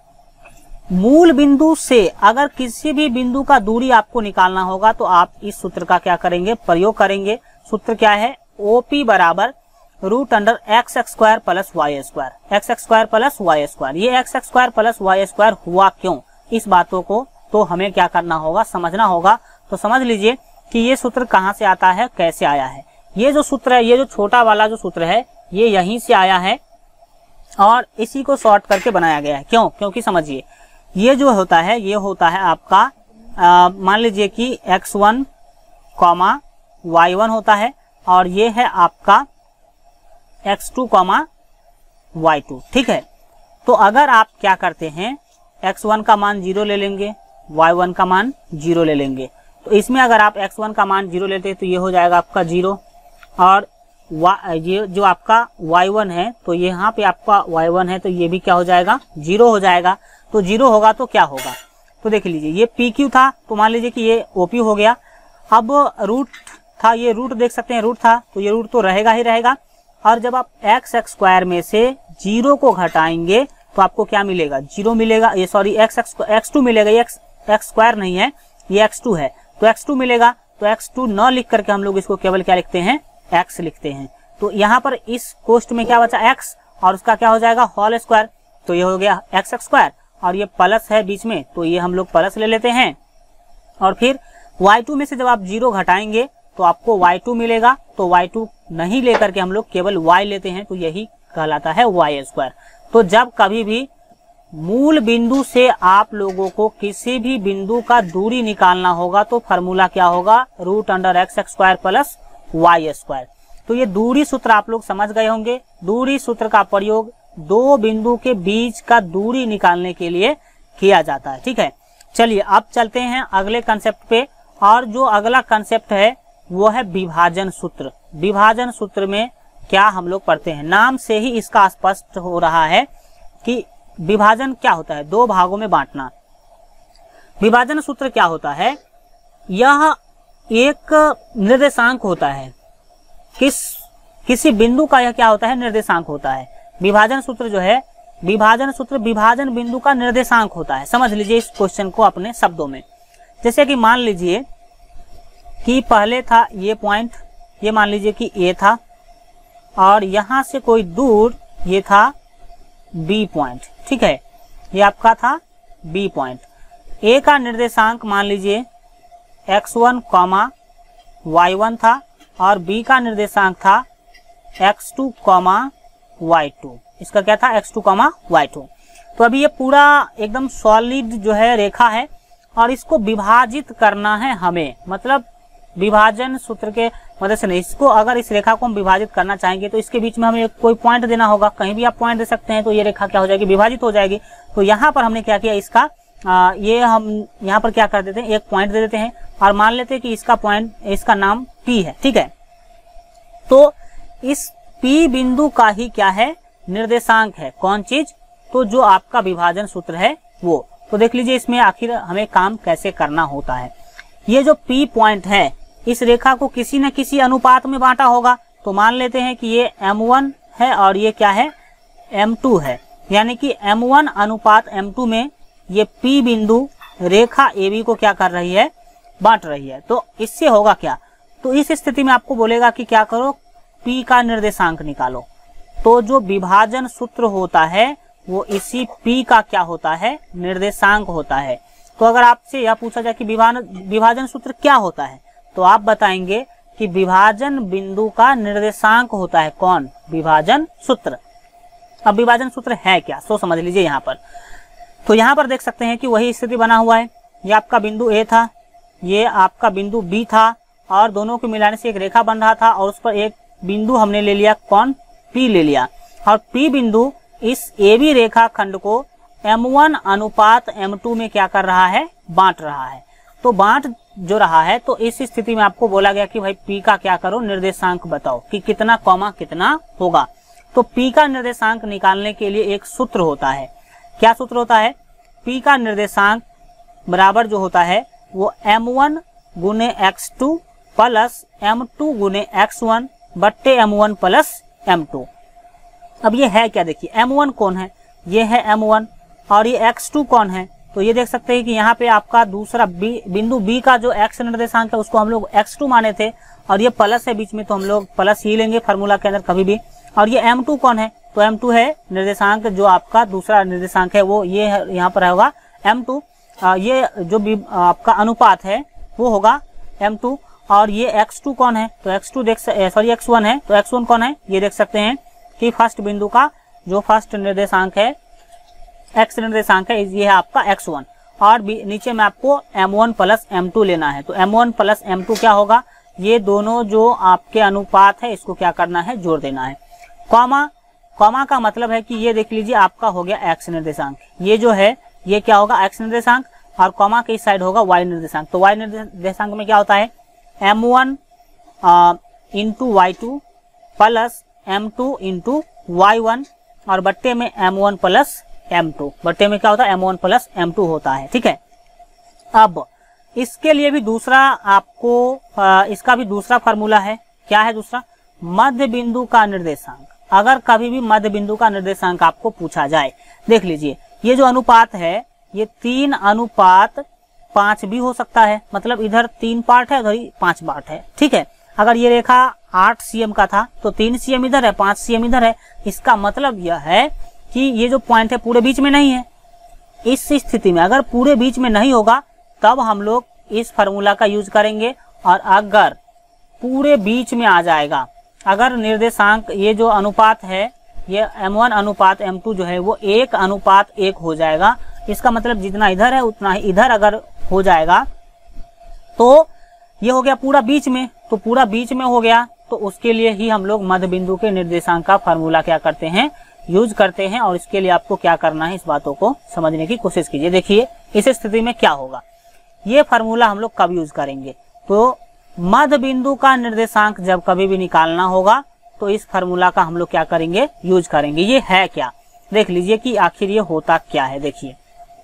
मूल बिंदु से अगर किसी भी बिंदु का दूरी आपको निकालना होगा तो आप इस सूत्र का क्या करेंगे, प्रयोग करेंगे। सूत्र क्या है, O P बराबर root under x x square plus y square, x x square plus y square. ये x x square plus y square हुआ क्यों, इस बातों को तो हमें क्या करना होगा, समझना होगा। तो समझ लीजिए कि ये सूत्र कहाँ से आता है, कैसे आया है। ये जो सूत्र है, ये जो छोटा वाला जो सूत्र है, ये यहीं से आया है और इसी को शॉर्ट करके बनाया गया है। क्यों, क्योंकि समझिए ये जो होता है, ये होता है आपका मान लीजिए कि x one comma y one होता है, और ये है आपका x two comma y two. ठीक है, तो अगर आप क्या करते हैं, एक्स वन का मान जीरो ले लेंगे, वाई वन का मान जीरो ले लेंगे। तो इसमें अगर आप एक्स वन का मान जीरो लेते हैं तो ये हो जाएगा आपका जीरो, और ये जो आपका वाई वन है, तो यहाँ पे आपका वाई वन है, तो ये भी क्या हो जाएगा, जीरो हो जाएगा। तो जीरो होगा तो क्या होगा, तो देख लीजिए ये पी क्यू था, तो मान लीजिए कि ये ओपी हो गया। अब रूट था, ये रूट देख सकते हैं, रूट था, तो ये रूट तो रहेगा ही रहेगा। और जब आप एक्स एक्स स्क्वायर में से जीरो को घटाएंगे तो आपको क्या मिलेगा, जीरो मिलेगा। ये sorry x x x two मिलेगा, ये एक्स एक्स स्क्वायर नहीं है, ये एक्स टू है, तो एक्स टू मिलेगा। तो एक्स टू न लिख करके हम लोग इसको केवल क्या लिखते हैं, एक्स लिखते हैं। तो यहाँ पर इस कोष्ट में क्या बचा, एक्स, और उसका क्या हो जाएगा, होल स्क्वायर। तो ये हो गया एक्स एक्स स्क्वायर, और ये प्लस है बीच में, तो ये हम लोग प्लस ले लेते हैं। और फिर वाई टू में से जब आप जीरो घटाएंगे तो आपको वाई टू मिलेगा। तो वाई टू नहीं लेकर के हम लोग केवल y लेते हैं, तो यही कहलाता है वाई स्क्वायर। तो जब कभी भी मूल बिंदु से आप लोगों को किसी भी बिंदु का दूरी निकालना होगा तो फार्मूला क्या होगा, root under x x square plus y square. तो ये दूरी सूत्र आप लोग समझ गए होंगे। दूरी सूत्र का प्रयोग दो बिंदु के बीच का दूरी निकालने के लिए किया जाता है। ठीक है, चलिए अब चलते हैं अगले कंसेप्ट पे। और जो अगला कंसेप्ट है वो है विभाजन सूत्र। विभाजन सूत्र में क्या हम लोग पढ़ते हैं, नाम से ही इसका स्पष्ट हो रहा है कि विभाजन क्या होता है, दो भागों में बांटना। विभाजन सूत्र क्या होता है, यह एक निर्देशांक होता है, किस किसी बिंदु का यह क्या होता है, निर्देशांक होता है। विभाजन सूत्र जो है, विभाजन सूत्र विभाजन बिंदु का निर्देशांक होता है। समझ लीजिए इस क्वेश्चन को अपने शब्दों में। जैसे कि मान लीजिए कि पहले था ये पॉइंट, ये मान लीजिए कि ए था, और यहां से कोई दूर ये था बी पॉइंट। ठीक है, ये आपका था बी पॉइंट। ए का निर्देशांक मान लीजिए x one comma y one था, और बी का निर्देशांक था x two comma y two. इसका क्या था, x two comma y two. तो अभी ये पूरा एकदम सॉलिड जो है रेखा है, और इसको विभाजित करना है हमें, मतलब विभाजन सूत्र के मदद से नहीं, इसको अगर इस रेखा को हम विभाजित करना चाहेंगे तो इसके बीच में हमें कोई पॉइंट देना होगा। कहीं भी आप पॉइंट दे सकते हैं, तो ये रेखा क्या हो जाएगी, विभाजित हो जाएगी। तो यहाँ पर हमने क्या किया, इसका आ, ये हम यहाँ पर क्या कर देते हैं, एक पॉइंट दे देते हैं, और मान लेते हैं कि इसका पॉइंट, इसका नाम P है। ठीक है, तो इस P बिंदु का ही क्या है, निर्देशांक है। कौन चीज, तो जो आपका विभाजन सूत्र है वो। तो देख लीजिए इसमें आखिर हमें काम कैसे करना होता है। ये जो P पॉइंट है, इस रेखा को किसी न किसी अनुपात में बांटा होगा। तो मान लेते हैं कि ये एम वन है और ये क्या है, एम टू है, यानी कि एम वन अनुपात एम टू में ये P बिंदु रेखा ए बी को क्या कर रही है, बांट रही है। तो इससे होगा क्या, तो इस स्थिति में आपको बोलेगा कि क्या करो, P का निर्देशांक निकालो। तो जो विभाजन सूत्र होता है वो इसी P का क्या होता है, निर्देशांक होता है। तो अगर आपसे यह पूछा जाए कि विभाजन सूत्र क्या होता है, तो आप बताएंगे कि विभाजन बिंदु का निर्देशांक होता है। कौन, विभाजन सूत्र। अब विभाजन सूत्र है क्या, सो समझ लीजिए यहाँ पर। तो यहाँ पर देख सकते हैं कि वही स्थिति बना हुआ है। ये आपका बिंदु ए था, ये आपका बिंदु बी था, और दोनों को मिलाने से एक रेखा बन रहा था, और उस पर एक बिंदु हमने ले लिया, कौन, P ले लिया। और P बिंदु इस ए बी रेखा खंड को एम वन अनुपात एम टू में क्या कर रहा है, बांट रहा है। तो बांट जो रहा है, तो इस स्थिति में आपको बोला गया कि भाई P का क्या करो, निर्देशांक बताओ कि कितना कॉमा कितना होगा। तो P का निर्देशांक निकालने के लिए एक सूत्र होता है। क्या सूत्र होता है, P का निर्देशांक बराबर जो होता है वो एम वन गुने x two plus m two गुने एक्स वन बट्टे m one plus m two. अब ये है क्या, देखिए एम वन कौन है, ये है एम वन, और ये एक्स टू कौन है। तो ये देख सकते हैं कि यहाँ पे आपका दूसरा बी बिंदु B का जो एक्स निर्देशांक है उसको हम लोग एक्स टू माने थे, और ये प्लस है बीच में, तो हम लोग प्लस ही लेंगे फार्मूला के अंदर कभी भी। और ये एम टू कौन है, तो एम टू है निर्देशांक, जो आपका दूसरा निर्देशांक है वो ये है, यहाँ पर होगा एम टू। ये जो भी आपका अनुपात है वो होगा एम टू, और ये एक्स टू कौन है, तो एक्स टू देख सॉरी एक्स वन है, तो एक्स वन कौन है, ये देख सकते हैं कि फर्स्ट बिंदु का जो फर्स्ट निर्देशांक है, एक्स निर्देशांक है, ये है आपका एक्स वन, और नीचे में आपको m one plus m two लेना है। तो m one plus m two क्या होगा, ये दोनों जो आपके अनुपात है इसको क्या करना है, जोड़ देना है। कॉमा, कॉमा का मतलब है कि ये देख लीजिए आपका हो गया एक्स निर्देशांक, ये जो है ये क्या होगा, एक्स निर्देशांक, और कॉमा के इस साइड होगा वाई निर्देशांक। तो वाई निर्देशांक में क्या होता है, m one into y two plus m two into y one, और बट्टे में m one plus m two, बट्टे में क्या होता है, m one plus m two होता है। ठीक है, अब इसके लिए भी दूसरा आपको आ, इसका भी दूसरा फार्मूला है। क्या है दूसरा, मध्य बिंदु का निर्देशांक। अगर कभी भी मध्य बिंदु का निर्देशांक आपको पूछा जाए, देख लीजिए ये जो अनुपात है ये तीन अनुपात पांच भी हो सकता है, मतलब इधर तीन पार्ट है, उधर पांच पार्ट है। ठीक है, अगर ये रेखा आठ सीएम का था तो तीन सीएम इधर है, पांच सीएम इधर है। इसका मतलब यह है कि ये जो पॉइंट है पूरे बीच में नहीं है। इस स्थिति में अगर पूरे बीच में नहीं होगा तब हम लोग इस फार्मूला का यूज करेंगे, और अगर पूरे बीच में आ जाएगा, अगर निर्देशांक ये जो अनुपात है ये एम वन अनुपात एम टू जो है वो एक अनुपात एक हो जाएगा, इसका मतलब जितना इधर है उतना ही इधर अगर हो जाएगा, तो ये हो गया पूरा बीच में। तो पूरा बीच में हो गया तो उसके लिए ही हम लोग मध्य बिंदु के निर्देशांक का फार्मूला क्या करते हैं, यूज करते हैं। और इसके लिए आपको क्या करना है, इस बातों को समझने की कोशिश कीजिए। देखिए इस स्थिति में क्या होगा, ये फार्मूला हम लोग कब यूज करेंगे, तो मध्य बिंदु का निर्देशांक जब कभी भी निकालना होगा तो इस फार्मूला का हम लोग क्या करेंगे, यूज करेंगे। ये है क्या, देख लीजिए कि आखिर ये होता क्या है। देखिए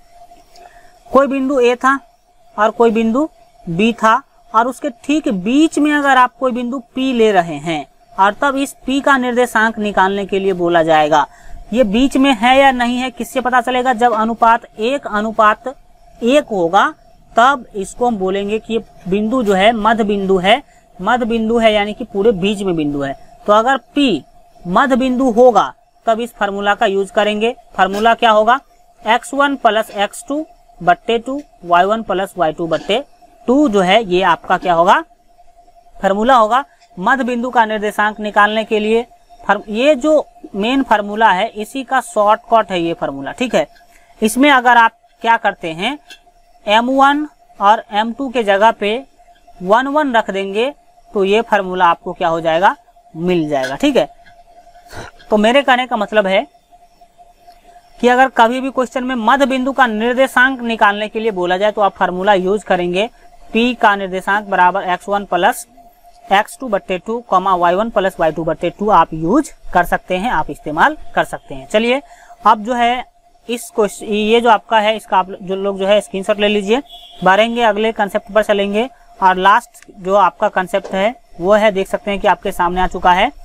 कोई बिंदु ए था और कोई बिंदु बी था, और उसके ठीक बीच में अगर आप कोई बिंदु पी ले रहे हैं और तब इस पी का निर्देशांक निकालने के लिए बोला जाएगा। ये बीच में है या नहीं है किससे पता चलेगा, जब अनुपात एक अनुपात एक होगा तब इसको हम बोलेंगे कि ये बिंदु जो है मध्य बिंदु है, मध्य बिंदु है यानी कि पूरे बीच में बिंदु है। तो अगर P मध्य बिंदु होगा तब इस फार्मूला का यूज करेंगे। फार्मूला क्या होगा, x one plus x two बट्टे two, y one plus y two बट्टे टू जो है ये आपका क्या होगा, फार्मूला होगा मध्य बिंदु का निर्देशांक निकालने के लिए। ये जो मेन फार्मूला है इसी का शॉर्टकट है ये फार्मूला, ठीक है। इसमें अगर आप क्या करते हैं, एम वन और एम टू के जगह पे वन वन रख देंगे तो ये फार्मूला आपको क्या हो जाएगा, मिल जाएगा, ठीक है। तो मेरे कहने का मतलब है कि अगर कभी भी क्वेश्चन में मध्य बिंदु का निर्देशांक निकालने के लिए बोला जाए तो आप फार्मूला यूज करेंगे, P का निर्देशांक बराबर x one plus x two बट्टे two comma y one plus y two बट्टे टू आप यूज कर सकते हैं, आप इस्तेमाल कर सकते हैं। चलिए अब जो है इस क्वेश्चन, ये जो आपका है इसका आप जो लोग जो है स्क्रीनशॉट ले लीजिए, बढ़ेंगे अगले कंसेप्ट पर चलेंगे। और लास्ट जो आपका कंसेप्ट है वो है, देख सकते हैं कि आपके सामने आ चुका है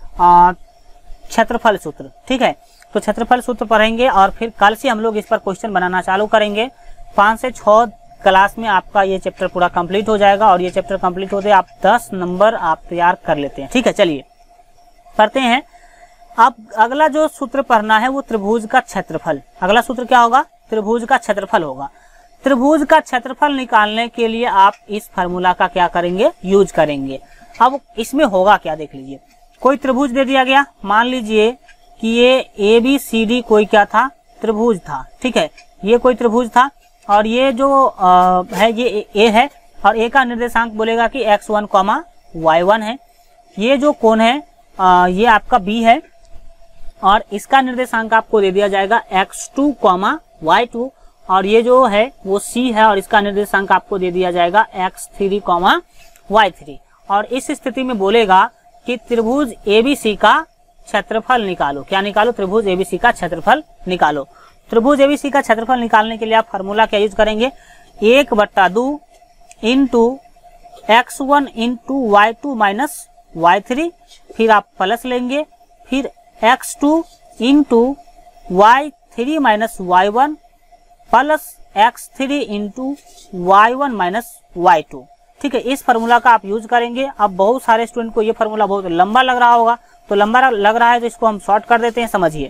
क्षेत्रफल सूत्र, ठीक है। तो क्षेत्रफल सूत्र पढ़ेंगे और फिर कल से हम लोग इस पर क्वेश्चन बनाना चालू करेंगे। पाँच से छह क्लास में आपका ये चैप्टर पूरा कंप्लीट हो जाएगा और ये चैप्टर कंप्लीट होते आप दस नंबर आप तैयार कर लेते हैं, ठीक है। चलिए पढ़ते हैं। अब अगला जो सूत्र पढ़ना है वो त्रिभुज का क्षेत्रफल। अगला सूत्र क्या होगा, त्रिभुज का क्षेत्रफल होगा। त्रिभुज का क्षेत्रफल निकालने के लिए आप इस फार्मूला का क्या करेंगे, यूज करेंगे। अब इसमें होगा क्या, देख लीजिए। कोई त्रिभुज दे दिया गया, मान लीजिए कि ये ए बी सी डी कोई क्या था, त्रिभुज था, ठीक है। ये कोई त्रिभुज था और ये जो आ, है ये ए है और ए का निर्देशांक बोलेगा कि x one comma y one है। ये जो कोण है आ, ये आपका बी है और इसका निर्देशांक आपको दे दिया जाएगा x two comma y two, और ये जो है वो सी है और इसका निर्देशांक आपको दे दिया जाएगा x three comma y three. और इस स्थिति में बोलेगा कि त्रिभुज एबीसी का क्षेत्रफल निकालो। क्या निकालो, त्रिभुज एबीसी का क्षेत्रफल निकालो। त्रिभुज एबीसी का क्षेत्रफल निकालने के लिए आप फार्मूला क्या यूज करेंगे, एक बट्टा दो into x one into y two minus y three, फिर आप प्लस लेंगे, फिर x two into y three minus y one plus x three into y one minus y two, ठीक है। इस फार्मूला का आप यूज करेंगे। अब बहुत सारे स्टूडेंट को ये फार्मूला बहुत लंबा लग रहा होगा, तो लंबा लग रहा है तो इसको हम शॉर्ट कर देते हैं। समझिए,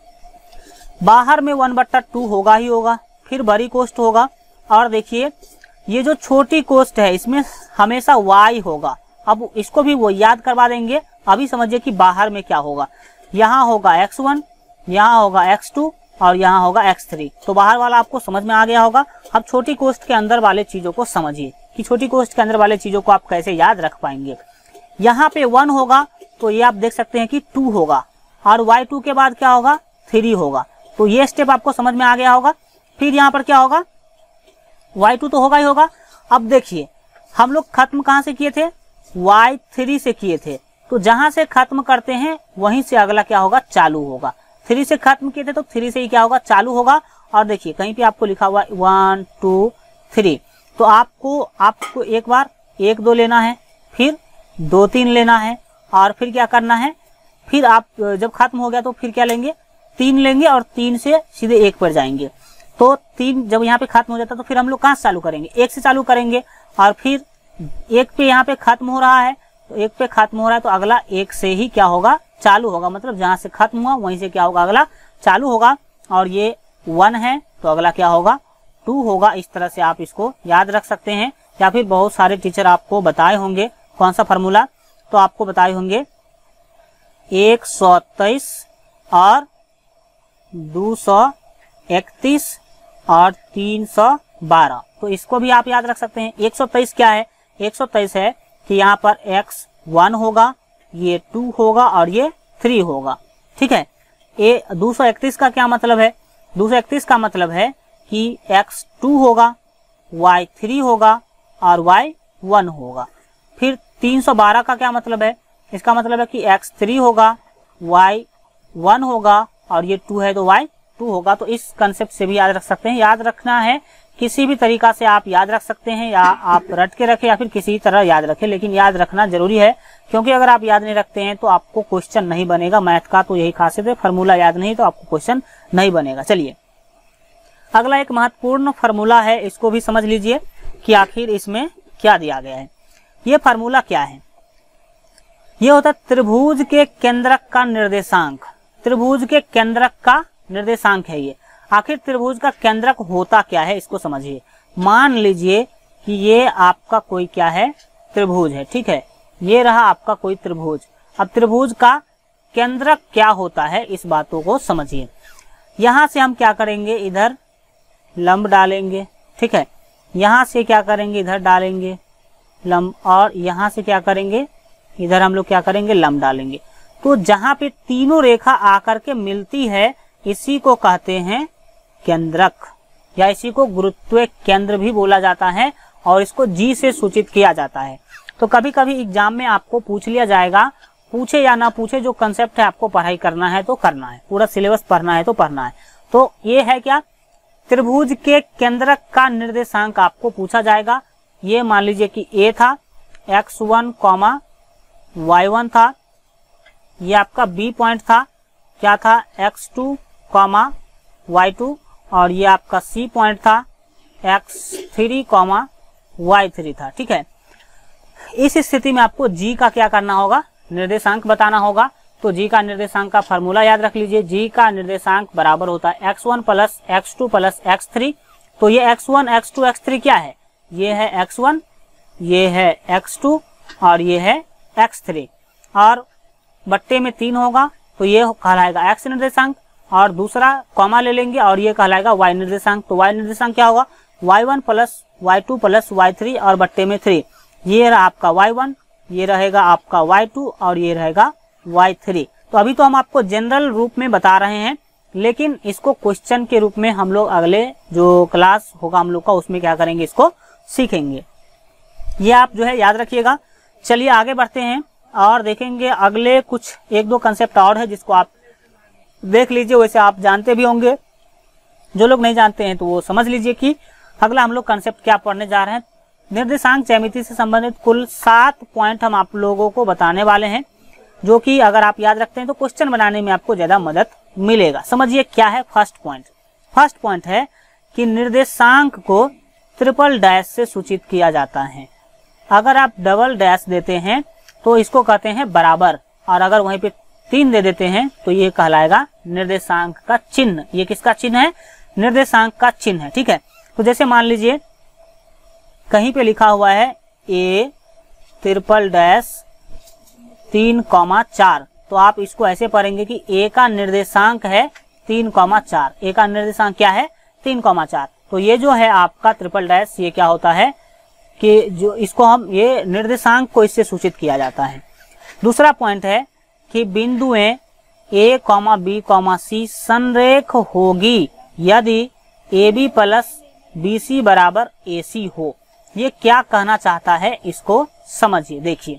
बाहर में वन बट्टा टू होगा ही होगा, फिर बड़ी कोष्ठ होगा, और देखिए ये जो छोटी कोष्ठ है इसमें हमेशा वाई होगा। अब इसको भी वो याद करवा देंगे। अभी समझिए कि बाहर में क्या होगा, यहाँ होगा एक्स वन, यहाँ होगा एक्स टू और यहाँ होगा एक्स थ्री। तो बाहर वाला आपको समझ में आ गया होगा। अब छोटी कोष्ठ के अंदर वाले चीजों को समझिए कि छोटी कोष्ठ के अंदर वाले चीजों को आप कैसे याद रख पाएंगे। यहाँ पे वन होगा तो ये आप देख सकते हैं कि टू होगा, और वाई टू के बाद क्या होगा, थ्री होगा। तो ये स्टेप आपको समझ में आ गया होगा। फिर यहाँ पर क्या होगा, वाई टू तो होगा ही होगा। अब देखिए हम लोग खत्म कहाँ से किए थे, वाई थ्री से किए थे। तो जहां से खत्म करते हैं वहीं से अगला क्या होगा, चालू होगा। थ्री से खत्म किए थे तो थ्री से ही क्या होगा, चालू होगा। और देखिए कहीं पे आपको लिखा हुआ वन टू थ्री, तो आपको आपको एक बार एक दो लेना है, फिर दो तीन लेना है, और फिर क्या करना है, फिर आप जब खत्म हो गया तो फिर क्या लेंगे, तीन लेंगे और तीन से सीधे एक पर जाएंगे। तो तीन जब यहाँ पे खत्म हो जाता तो फिर हम लोग कहाँ से चालू करेंगे, एक से चालू करेंगे। और फिर एक पे यहाँ पे खत्म हो रहा है तो एक पे खत्म हो रहा है तो अगला एक से ही क्या होगा, चालू होगा। मतलब जहां से खत्म हुआ वहीं से क्या होगा, अगला चालू होगा। और ये वन है तो अगला क्या होगा, टू होगा। इस तरह से आप इसको याद रख सकते हैं। या फिर बहुत सारे टीचर आपको बताए होंगे कौन सा फार्मूला, तो आपको बताए होंगे एक सौ तेईस और दो सौ इकतीस और तीन सौ बारह। तो इसको भी आप याद रख सकते हैं। एक सौ तेईस क्या है, एक सौ तेईस है कि यहाँ पर एक्स वन होगा ये टू होगा और ये थ्री होगा। ठीक है, ए दो सौ इकतीस का क्या मतलब है? दो सौ इकतीस का मतलब है कि एक्स टू होगा, वाई थ्री होगा और वाई वन होगा। फिर तीन सौ बारह का क्या मतलब है? इसका मतलब है कि एक्स थ्री होगा, वाई वन होगा और ये टू है तो वाई टू होगा। तो इस कंसेप्ट से भी याद रख सकते हैं। याद रखना है किसी भी तरीका से आप याद रख सकते हैं, या आप रट के रखें या फिर किसी तरह याद रखें, लेकिन याद रखना जरूरी है, क्योंकि अगर आप याद नहीं रखते हैं तो आपको क्वेश्चन नहीं बनेगा। मैथ का तो यही खासियत है, फार्मूला याद नहीं तो आपको क्वेश्चन नहीं बनेगा। चलिए अगला एक महत्वपूर्ण फार्मूला है, इसको भी समझ लीजिए कि आखिर इसमें क्या दिया गया है। ये फार्मूला क्या है? ये होता है त्रिभुज के केंद्रक का निर्देशांक। त्रिभुज के केंद्रक का निर्देशांक है ये। आखिर त्रिभुज का केंद्रक होता क्या है, इसको समझिए। मान लीजिए कि ये आपका कोई क्या है, त्रिभुज है। ठीक है, ये रहा आपका कोई त्रिभुज। अब त्रिभुज का केंद्रक क्या होता है, इस बातों को समझिए। यहां से हम क्या करेंगे, इधर लंब डालेंगे। ठीक है, यहां से क्या करेंगे, इधर डालेंगे लंब, और यहां से क्या करेंगे, इधर हम लोग क्या करेंगे, लंब डालेंगे। तो जहां पे तीनों रेखा आकर के मिलती है, इसी को कहते हैं केंद्रक, या इसी को गुरुत्व केंद्र भी बोला जाता है, और इसको जी से सूचित किया जाता है। तो कभी कभी एग्जाम में आपको पूछ लिया जाएगा, पूछे या ना पूछे, जो कंसेप्ट है आपको पढ़ाई करना है तो करना है, पूरा सिलेबस पढ़ना है तो पढ़ना है। तो ये है क्या, त्रिभुज के केंद्रक का निर्देशांक आपको पूछा जाएगा। ये मान लीजिए कि ए था, x one comma y one था। ये आपका बी पॉइंट था, क्या था, x two comma y two, और ये आपका सी पॉइंट था, x three comma y three था। ठीक है, इस स्थिति में आपको जी का क्या करना होगा, निर्देशांक बताना होगा। तो जी का निर्देशांक का फार्मूला याद रख लीजिए। जी का निर्देशांक बराबर होता है x one plus x two plus x three. तो ये x one x two x three क्या है, ये है एक्स वन, ये है एक्स टू और ये है एक्स थ्री, और बट्टे में तीन होगा तो ये कहलाएगा एक्स निर्देशांक, और दूसरा कॉमा ले लेंगे और ये कहलाएगा वाई निर्देशांक। तो वाई निर्देशांक क्या होगा, y one plus y two plus y three और बट्टे में थ्री। ये रहा आपका वाई वन, ये रहेगा आपका वाई टू और ये रहेगा वाई थ्री। तो अभी तो हम आपको जनरल रूप में बता रहे हैं, लेकिन इसको क्वेश्चन के रूप में हम लोग अगले जो क्लास होगा हम लोग का, उसमें क्या करेंगे, इसको सीखेंगे। ये आप जो है याद रखिएगा। चलिए आगे बढ़ते हैं और देखेंगे अगले कुछ एक दो कंसेप्ट और है, जिसको आप देख लीजिए। वैसे आप जानते भी होंगे, जो लोग नहीं जानते हैं तो वो समझ लीजिए कि अगला हम लोग कंसेप्ट क्या पढ़ने जा रहे हैं। निर्देशांक ज्यामिति से संबंधित कुल सात पॉइंट हम आप लोगों को बताने वाले हैं, जो कि अगर आप याद रखते हैं तो क्वेश्चन बनाने में आपको ज्यादा मदद मिलेगा। समझिए क्या है फर्स्ट पॉइंट। फर्स्ट पॉइंट है कि निर्देशांक को ट्रिपल डैश से सूचित किया जाता है। अगर आप डबल डैश देते हैं तो इसको कहते हैं बराबर, और अगर वहीं पे तीन दे देते हैं तो ये कहलाएगा निर्देशांक का चिन्ह। ये किसका चिन्ह है, निर्देशांक का चिन्ह है। ठीक है, तो जैसे मान लीजिए कहीं पे लिखा हुआ है ए ट्रिपल डैश तीन कॉमा चार, तो आप इसको ऐसे पढ़ेंगे कि ए का निर्देशांक है तीन कॉमा चार। ए का निर्देशांक क्या है, तीन कॉमा चार। तो ये जो है आपका ट्रिपल डैश, ये क्या होता है कि जो इसको हम ये निर्देशांक को इससे सूचित किया जाता है। दूसरा पॉइंट है कि बिंदुएं A comma B comma C संरेख होगी यदि A B plus B C बराबर ए सी हो। ये क्या कहना चाहता है, इसको समझिए। देखिए,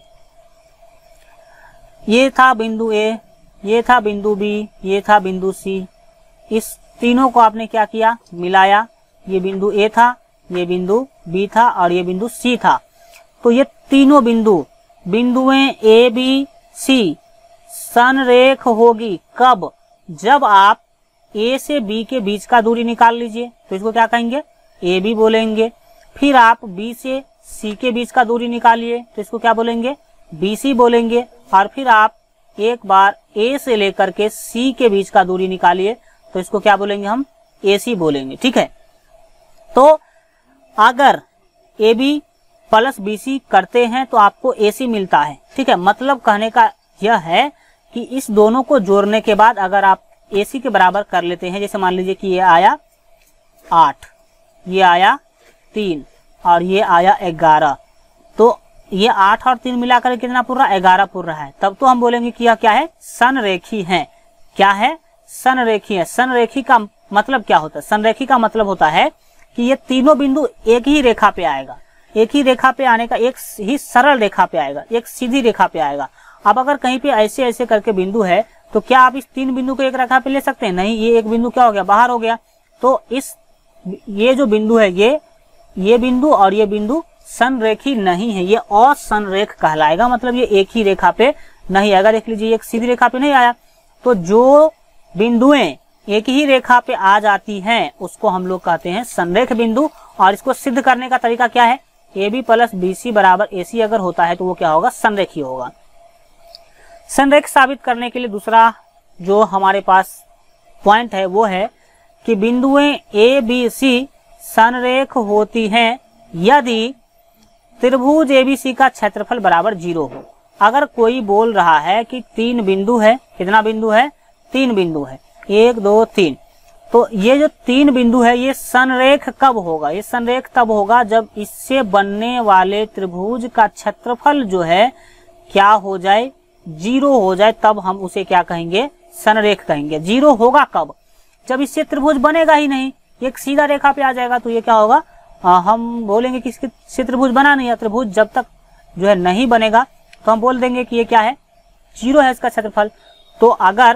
ये था बिंदु ए, ये था बिंदु बी, ये था बिंदु सी। इस तीनों को आपने क्या किया, मिलाया। ये बिंदु ए था, ये बिंदु बी था और ये बिंदु सी था। तो ये तीनों बिंदु बिंदुएं ए बी सी संरेख होगी कब, जब आप ए से बी के बीच का दूरी निकाल लीजिए, तो इसको क्या कहेंगे, ए बी बोलेंगे। फिर आप बी से सी के बीच का दूरी निकालिए, तो इसको क्या बोलेंगे, बी सी बोलेंगे। और फिर आप एक बार ए से लेकर के सी के बीच का दूरी निकालिए, तो इसको क्या बोलेंगे, हम ए सी बोलेंगे। ठीक है, तो अगर A B plus B C करते हैं तो आपको ए सी मिलता है। ठीक है, मतलब कहने का यह है कि इस दोनों को जोड़ने के बाद अगर आप ए सी के बराबर कर लेते हैं, जैसे मान लीजिए कि ये आया आठ, ये आया तीन और ये आया ग्यारह, तो ये आठ और तीन मिलाकर कितना पूर रहा है, ग्यारह पूर रहा है, तब तो हम बोलेंगे कि यह क्या है, संरेखी है। क्या है, संरेखी है। संरेखी का मतलब क्या होता है, संरेखी का मतलब होता है कि ये तीनों बिंदु एक ही रेखा पे आएगा, एक ही रेखा पे आने का, एक ही सरल रेखा पे आएगा, एक सीधी रेखा पे आएगा। अब अगर कहीं पे ऐसे ऐसे करके बिंदु है तो क्या आप इस तीन बिंदु को एक रेखा पे ले सकते हैं, नहीं, ये एक बिंदु क्या हो गया, बाहर हो गया। तो इस ये जो बिंदु है, ये ये बिंदु और ये बिंदु संरेखी नहीं है, ये असंरेख कहलाएगा, मतलब ये एक ही रेखा पे नहीं आएगा। देख लीजिए, एक सीधी रेखा पे नहीं आया। तो जो बिंदुएं एक ही रेखा पे आ जाती हैं उसको हम लोग कहते हैं संरेख बिंदु। और इसको सिद्ध करने का तरीका क्या है, A B plus B C बराबर ए सी अगर होता है तो वो क्या होगा, संरेखी होगा। संरेख साबित करने के लिए दूसरा जो हमारे पास पॉइंट है वो है कि बिंदुएं ए बी सी संरेख होती हैं यदि त्रिभुज एबीसी का क्षेत्रफल बराबर जीरो हो। अगर कोई बोल रहा है कि तीन बिंदु है, कितना बिंदु है, तीन बिंदु है, एक दो तीन, तो ये जो तीन बिंदु है ये संरेख कब होगा, ये संरेख तब होगा जब इससे बनने वाले त्रिभुज का क्षेत्रफल जो है क्या हो जाए, जीरो हो जाए, तब हम उसे क्या कहेंगे, संरेख कहेंगे। जीरो होगा कब, जब इससे त्रिभुज बनेगा ही नहीं, एक सीधा रेखा पे आ जाएगा तो ये क्या होगा, आ, हम बोलेंगे कि इसके त्रिभुज बना नहीं है। त्रिभुज जब तक जो है नहीं बनेगा तो हम बोल देंगे कि ये क्या है, जीरो है इसका क्षेत्रफल। तो अगर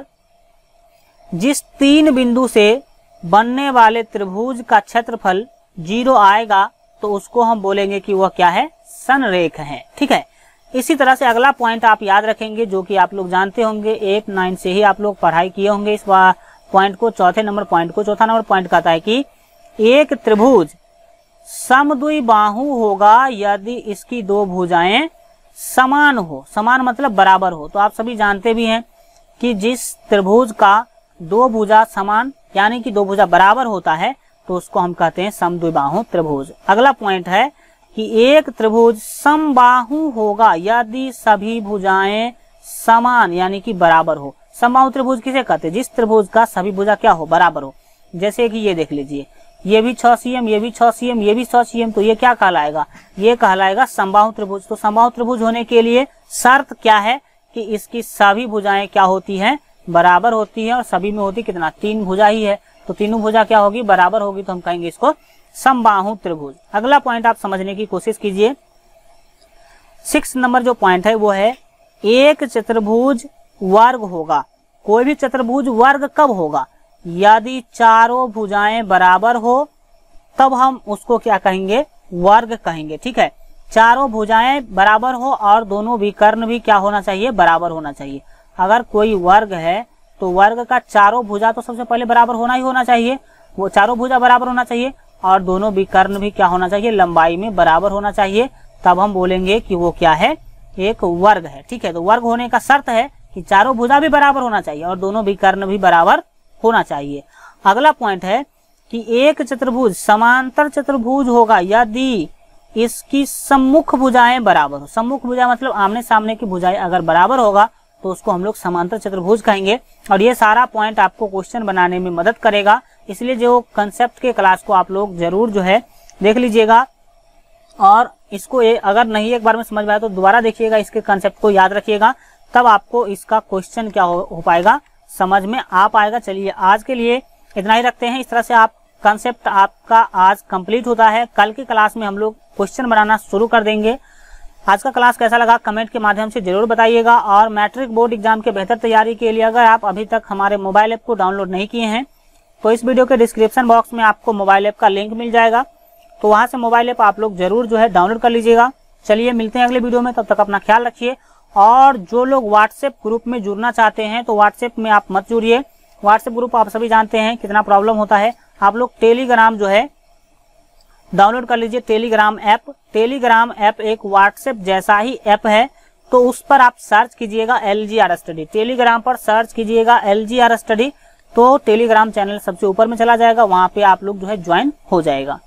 जिस तीन बिंदु से बनने वाले त्रिभुज का क्षेत्रफल जीरो आएगा तो उसको हम बोलेंगे कि वह क्या है, संरेख है। ठीक है, इसी तरह से अगला पॉइंट आप याद रखेंगे जो कि आप लोग जानते होंगे, एट नाइन से ही आप लोग पढ़ाई किए होंगे इस पॉइंट को, चौथे नंबर पॉइंट को। चौथा नंबर पॉइंट कहता है कि एक त्रिभुज समद्विबाहु होगा यदि इसकी दो भुजाएं समान हो। समान मतलब बराबर हो। तो आप सभी जानते भी हैं कि जिस त्रिभुज का दो भुजा समान यानी कि दो भुजा बराबर होता है तो उसको हम कहते हैं समद्विबाहु त्रिभुज। अगला पॉइंट है कि एक त्रिभुज समबाहु होगा यदि सभी भुजाएं समान यानी कि बराबर हो। समबाहु त्रिभुज किसे कहते हैं, जिस त्रिभुज का सभी भुजा क्या हो, बराबर हो। जैसे कि ये देख लीजिए, ये भी छह सीएम, ये भी छह सीएम, ये भी छह सीएम, तो ये क्या कहलाएगा, ये कहलाएगा समबाहु त्रिभुज। तो समबाहु त्रिभुज होने के लिए शर्त क्या है कि इसकी सभी भुजाएं क्या होती हैं, बराबर होती है। और सभी में होती कितना, तीन भुजा ही है, तो तीनों भुजा क्या होगी, बराबर होगी, तो हम कहेंगे इसको समबाहु त्रिभुज। अगला पॉइंट आप समझने की कोशिश कीजिए। सिक्स नंबर जो पॉइंट है वो है एक चतुर्भुज वर्ग होगा। कोई भी चतुर्भुज वर्ग कब होगा, यदि चारों भुजाएं बराबर हो तब हम उसको क्या कहेंगे, वर्ग कहेंगे। ठीक है, चारों भुजाएं बराबर हो और दोनों विकर्ण भी क्या होना चाहिए, बराबर होना चाहिए। अगर कोई वर्ग है तो वर्ग का चारों भुजा तो सबसे पहले बराबर होना ही होना चाहिए, वो चारों भुजा बराबर होना चाहिए और दोनों विकर्ण भी क्या होना चाहिए, लंबाई में बराबर होना चाहिए, तब हम बोलेंगे कि वो क्या है, एक वर्ग है। ठीक है, तो वर्ग होने का शर्त है कि चारों भुजा भी बराबर होना चाहिए और दोनों विकर्ण भी बराबर होना चाहिए। अगला पॉइंट है कि एक चतुर्भुज समांतर चतुर्भुज होगा यदि इसकी सम्मुख भुजाएं बराबर हो। सम्मुख भुजा मतलब आमने सामने की भुजाएं अगर बराबर होगा तो उसको हम लोग समांतर चतुर्भुज कहेंगे। और ये सारा पॉइंट आपको क्वेश्चन बनाने में मदद करेगा, इसलिए जो कंसेप्ट के क्लास को आप लोग जरूर जो है देख लीजिएगा और इसको अगर नहीं एक बार में समझ में आया तो दोबारा देखिएगा, इसके कंसेप्ट को याद रखिएगा, तब आपको इसका क्वेश्चन क्या हो, हो पाएगा, समझ में आ पाएगा। चलिए आज के लिए इतना ही रखते हैं। इस तरह से आप कंसेप्ट आपका आज कंप्लीट होता है। कल की क्लास में हम लोग क्वेश्चन बनाना शुरू कर देंगे। आज का क्लास कैसा लगा कमेंट के माध्यम से जरूर बताइएगा। और मैट्रिक बोर्ड एग्जाम के बेहतर तैयारी के लिए अगर आप अभी तक हमारे मोबाइल ऐप को डाउनलोड नहीं किए हैं तो इस वीडियो के डिस्क्रिप्शन बॉक्स में आपको मोबाइल ऐप का लिंक मिल जाएगा, तो वहां से मोबाइल ऐप आप लोग जरूर जो है डाउनलोड कर लीजिएगा। चलिए मिलते हैं अगले वीडियो में, तब तक अपना ख्याल रखिए। और जो लोग व्हाट्सएप ग्रुप में जुड़ना चाहते हैं तो व्हाट्सएप में आप मत जुड़िए। व्हाट्सएप ग्रुप आप सभी जानते हैं कितना प्रॉब्लम होता है। आप लोग टेलीग्राम जो है डाउनलोड कर लीजिए, टेलीग्राम ऐप। टेलीग्राम ऐप एक व्हाट्सएप जैसा ही ऐप है, तो उस पर आप सर्च कीजिएगा L G R study. Telegram पर सर्च कीजिएगा एल जी आर स्टडी, तो टेलीग्राम चैनल सबसे ऊपर में चला जाएगा, वहां पे आप लोग जो है ज्वाइन हो जाएगा।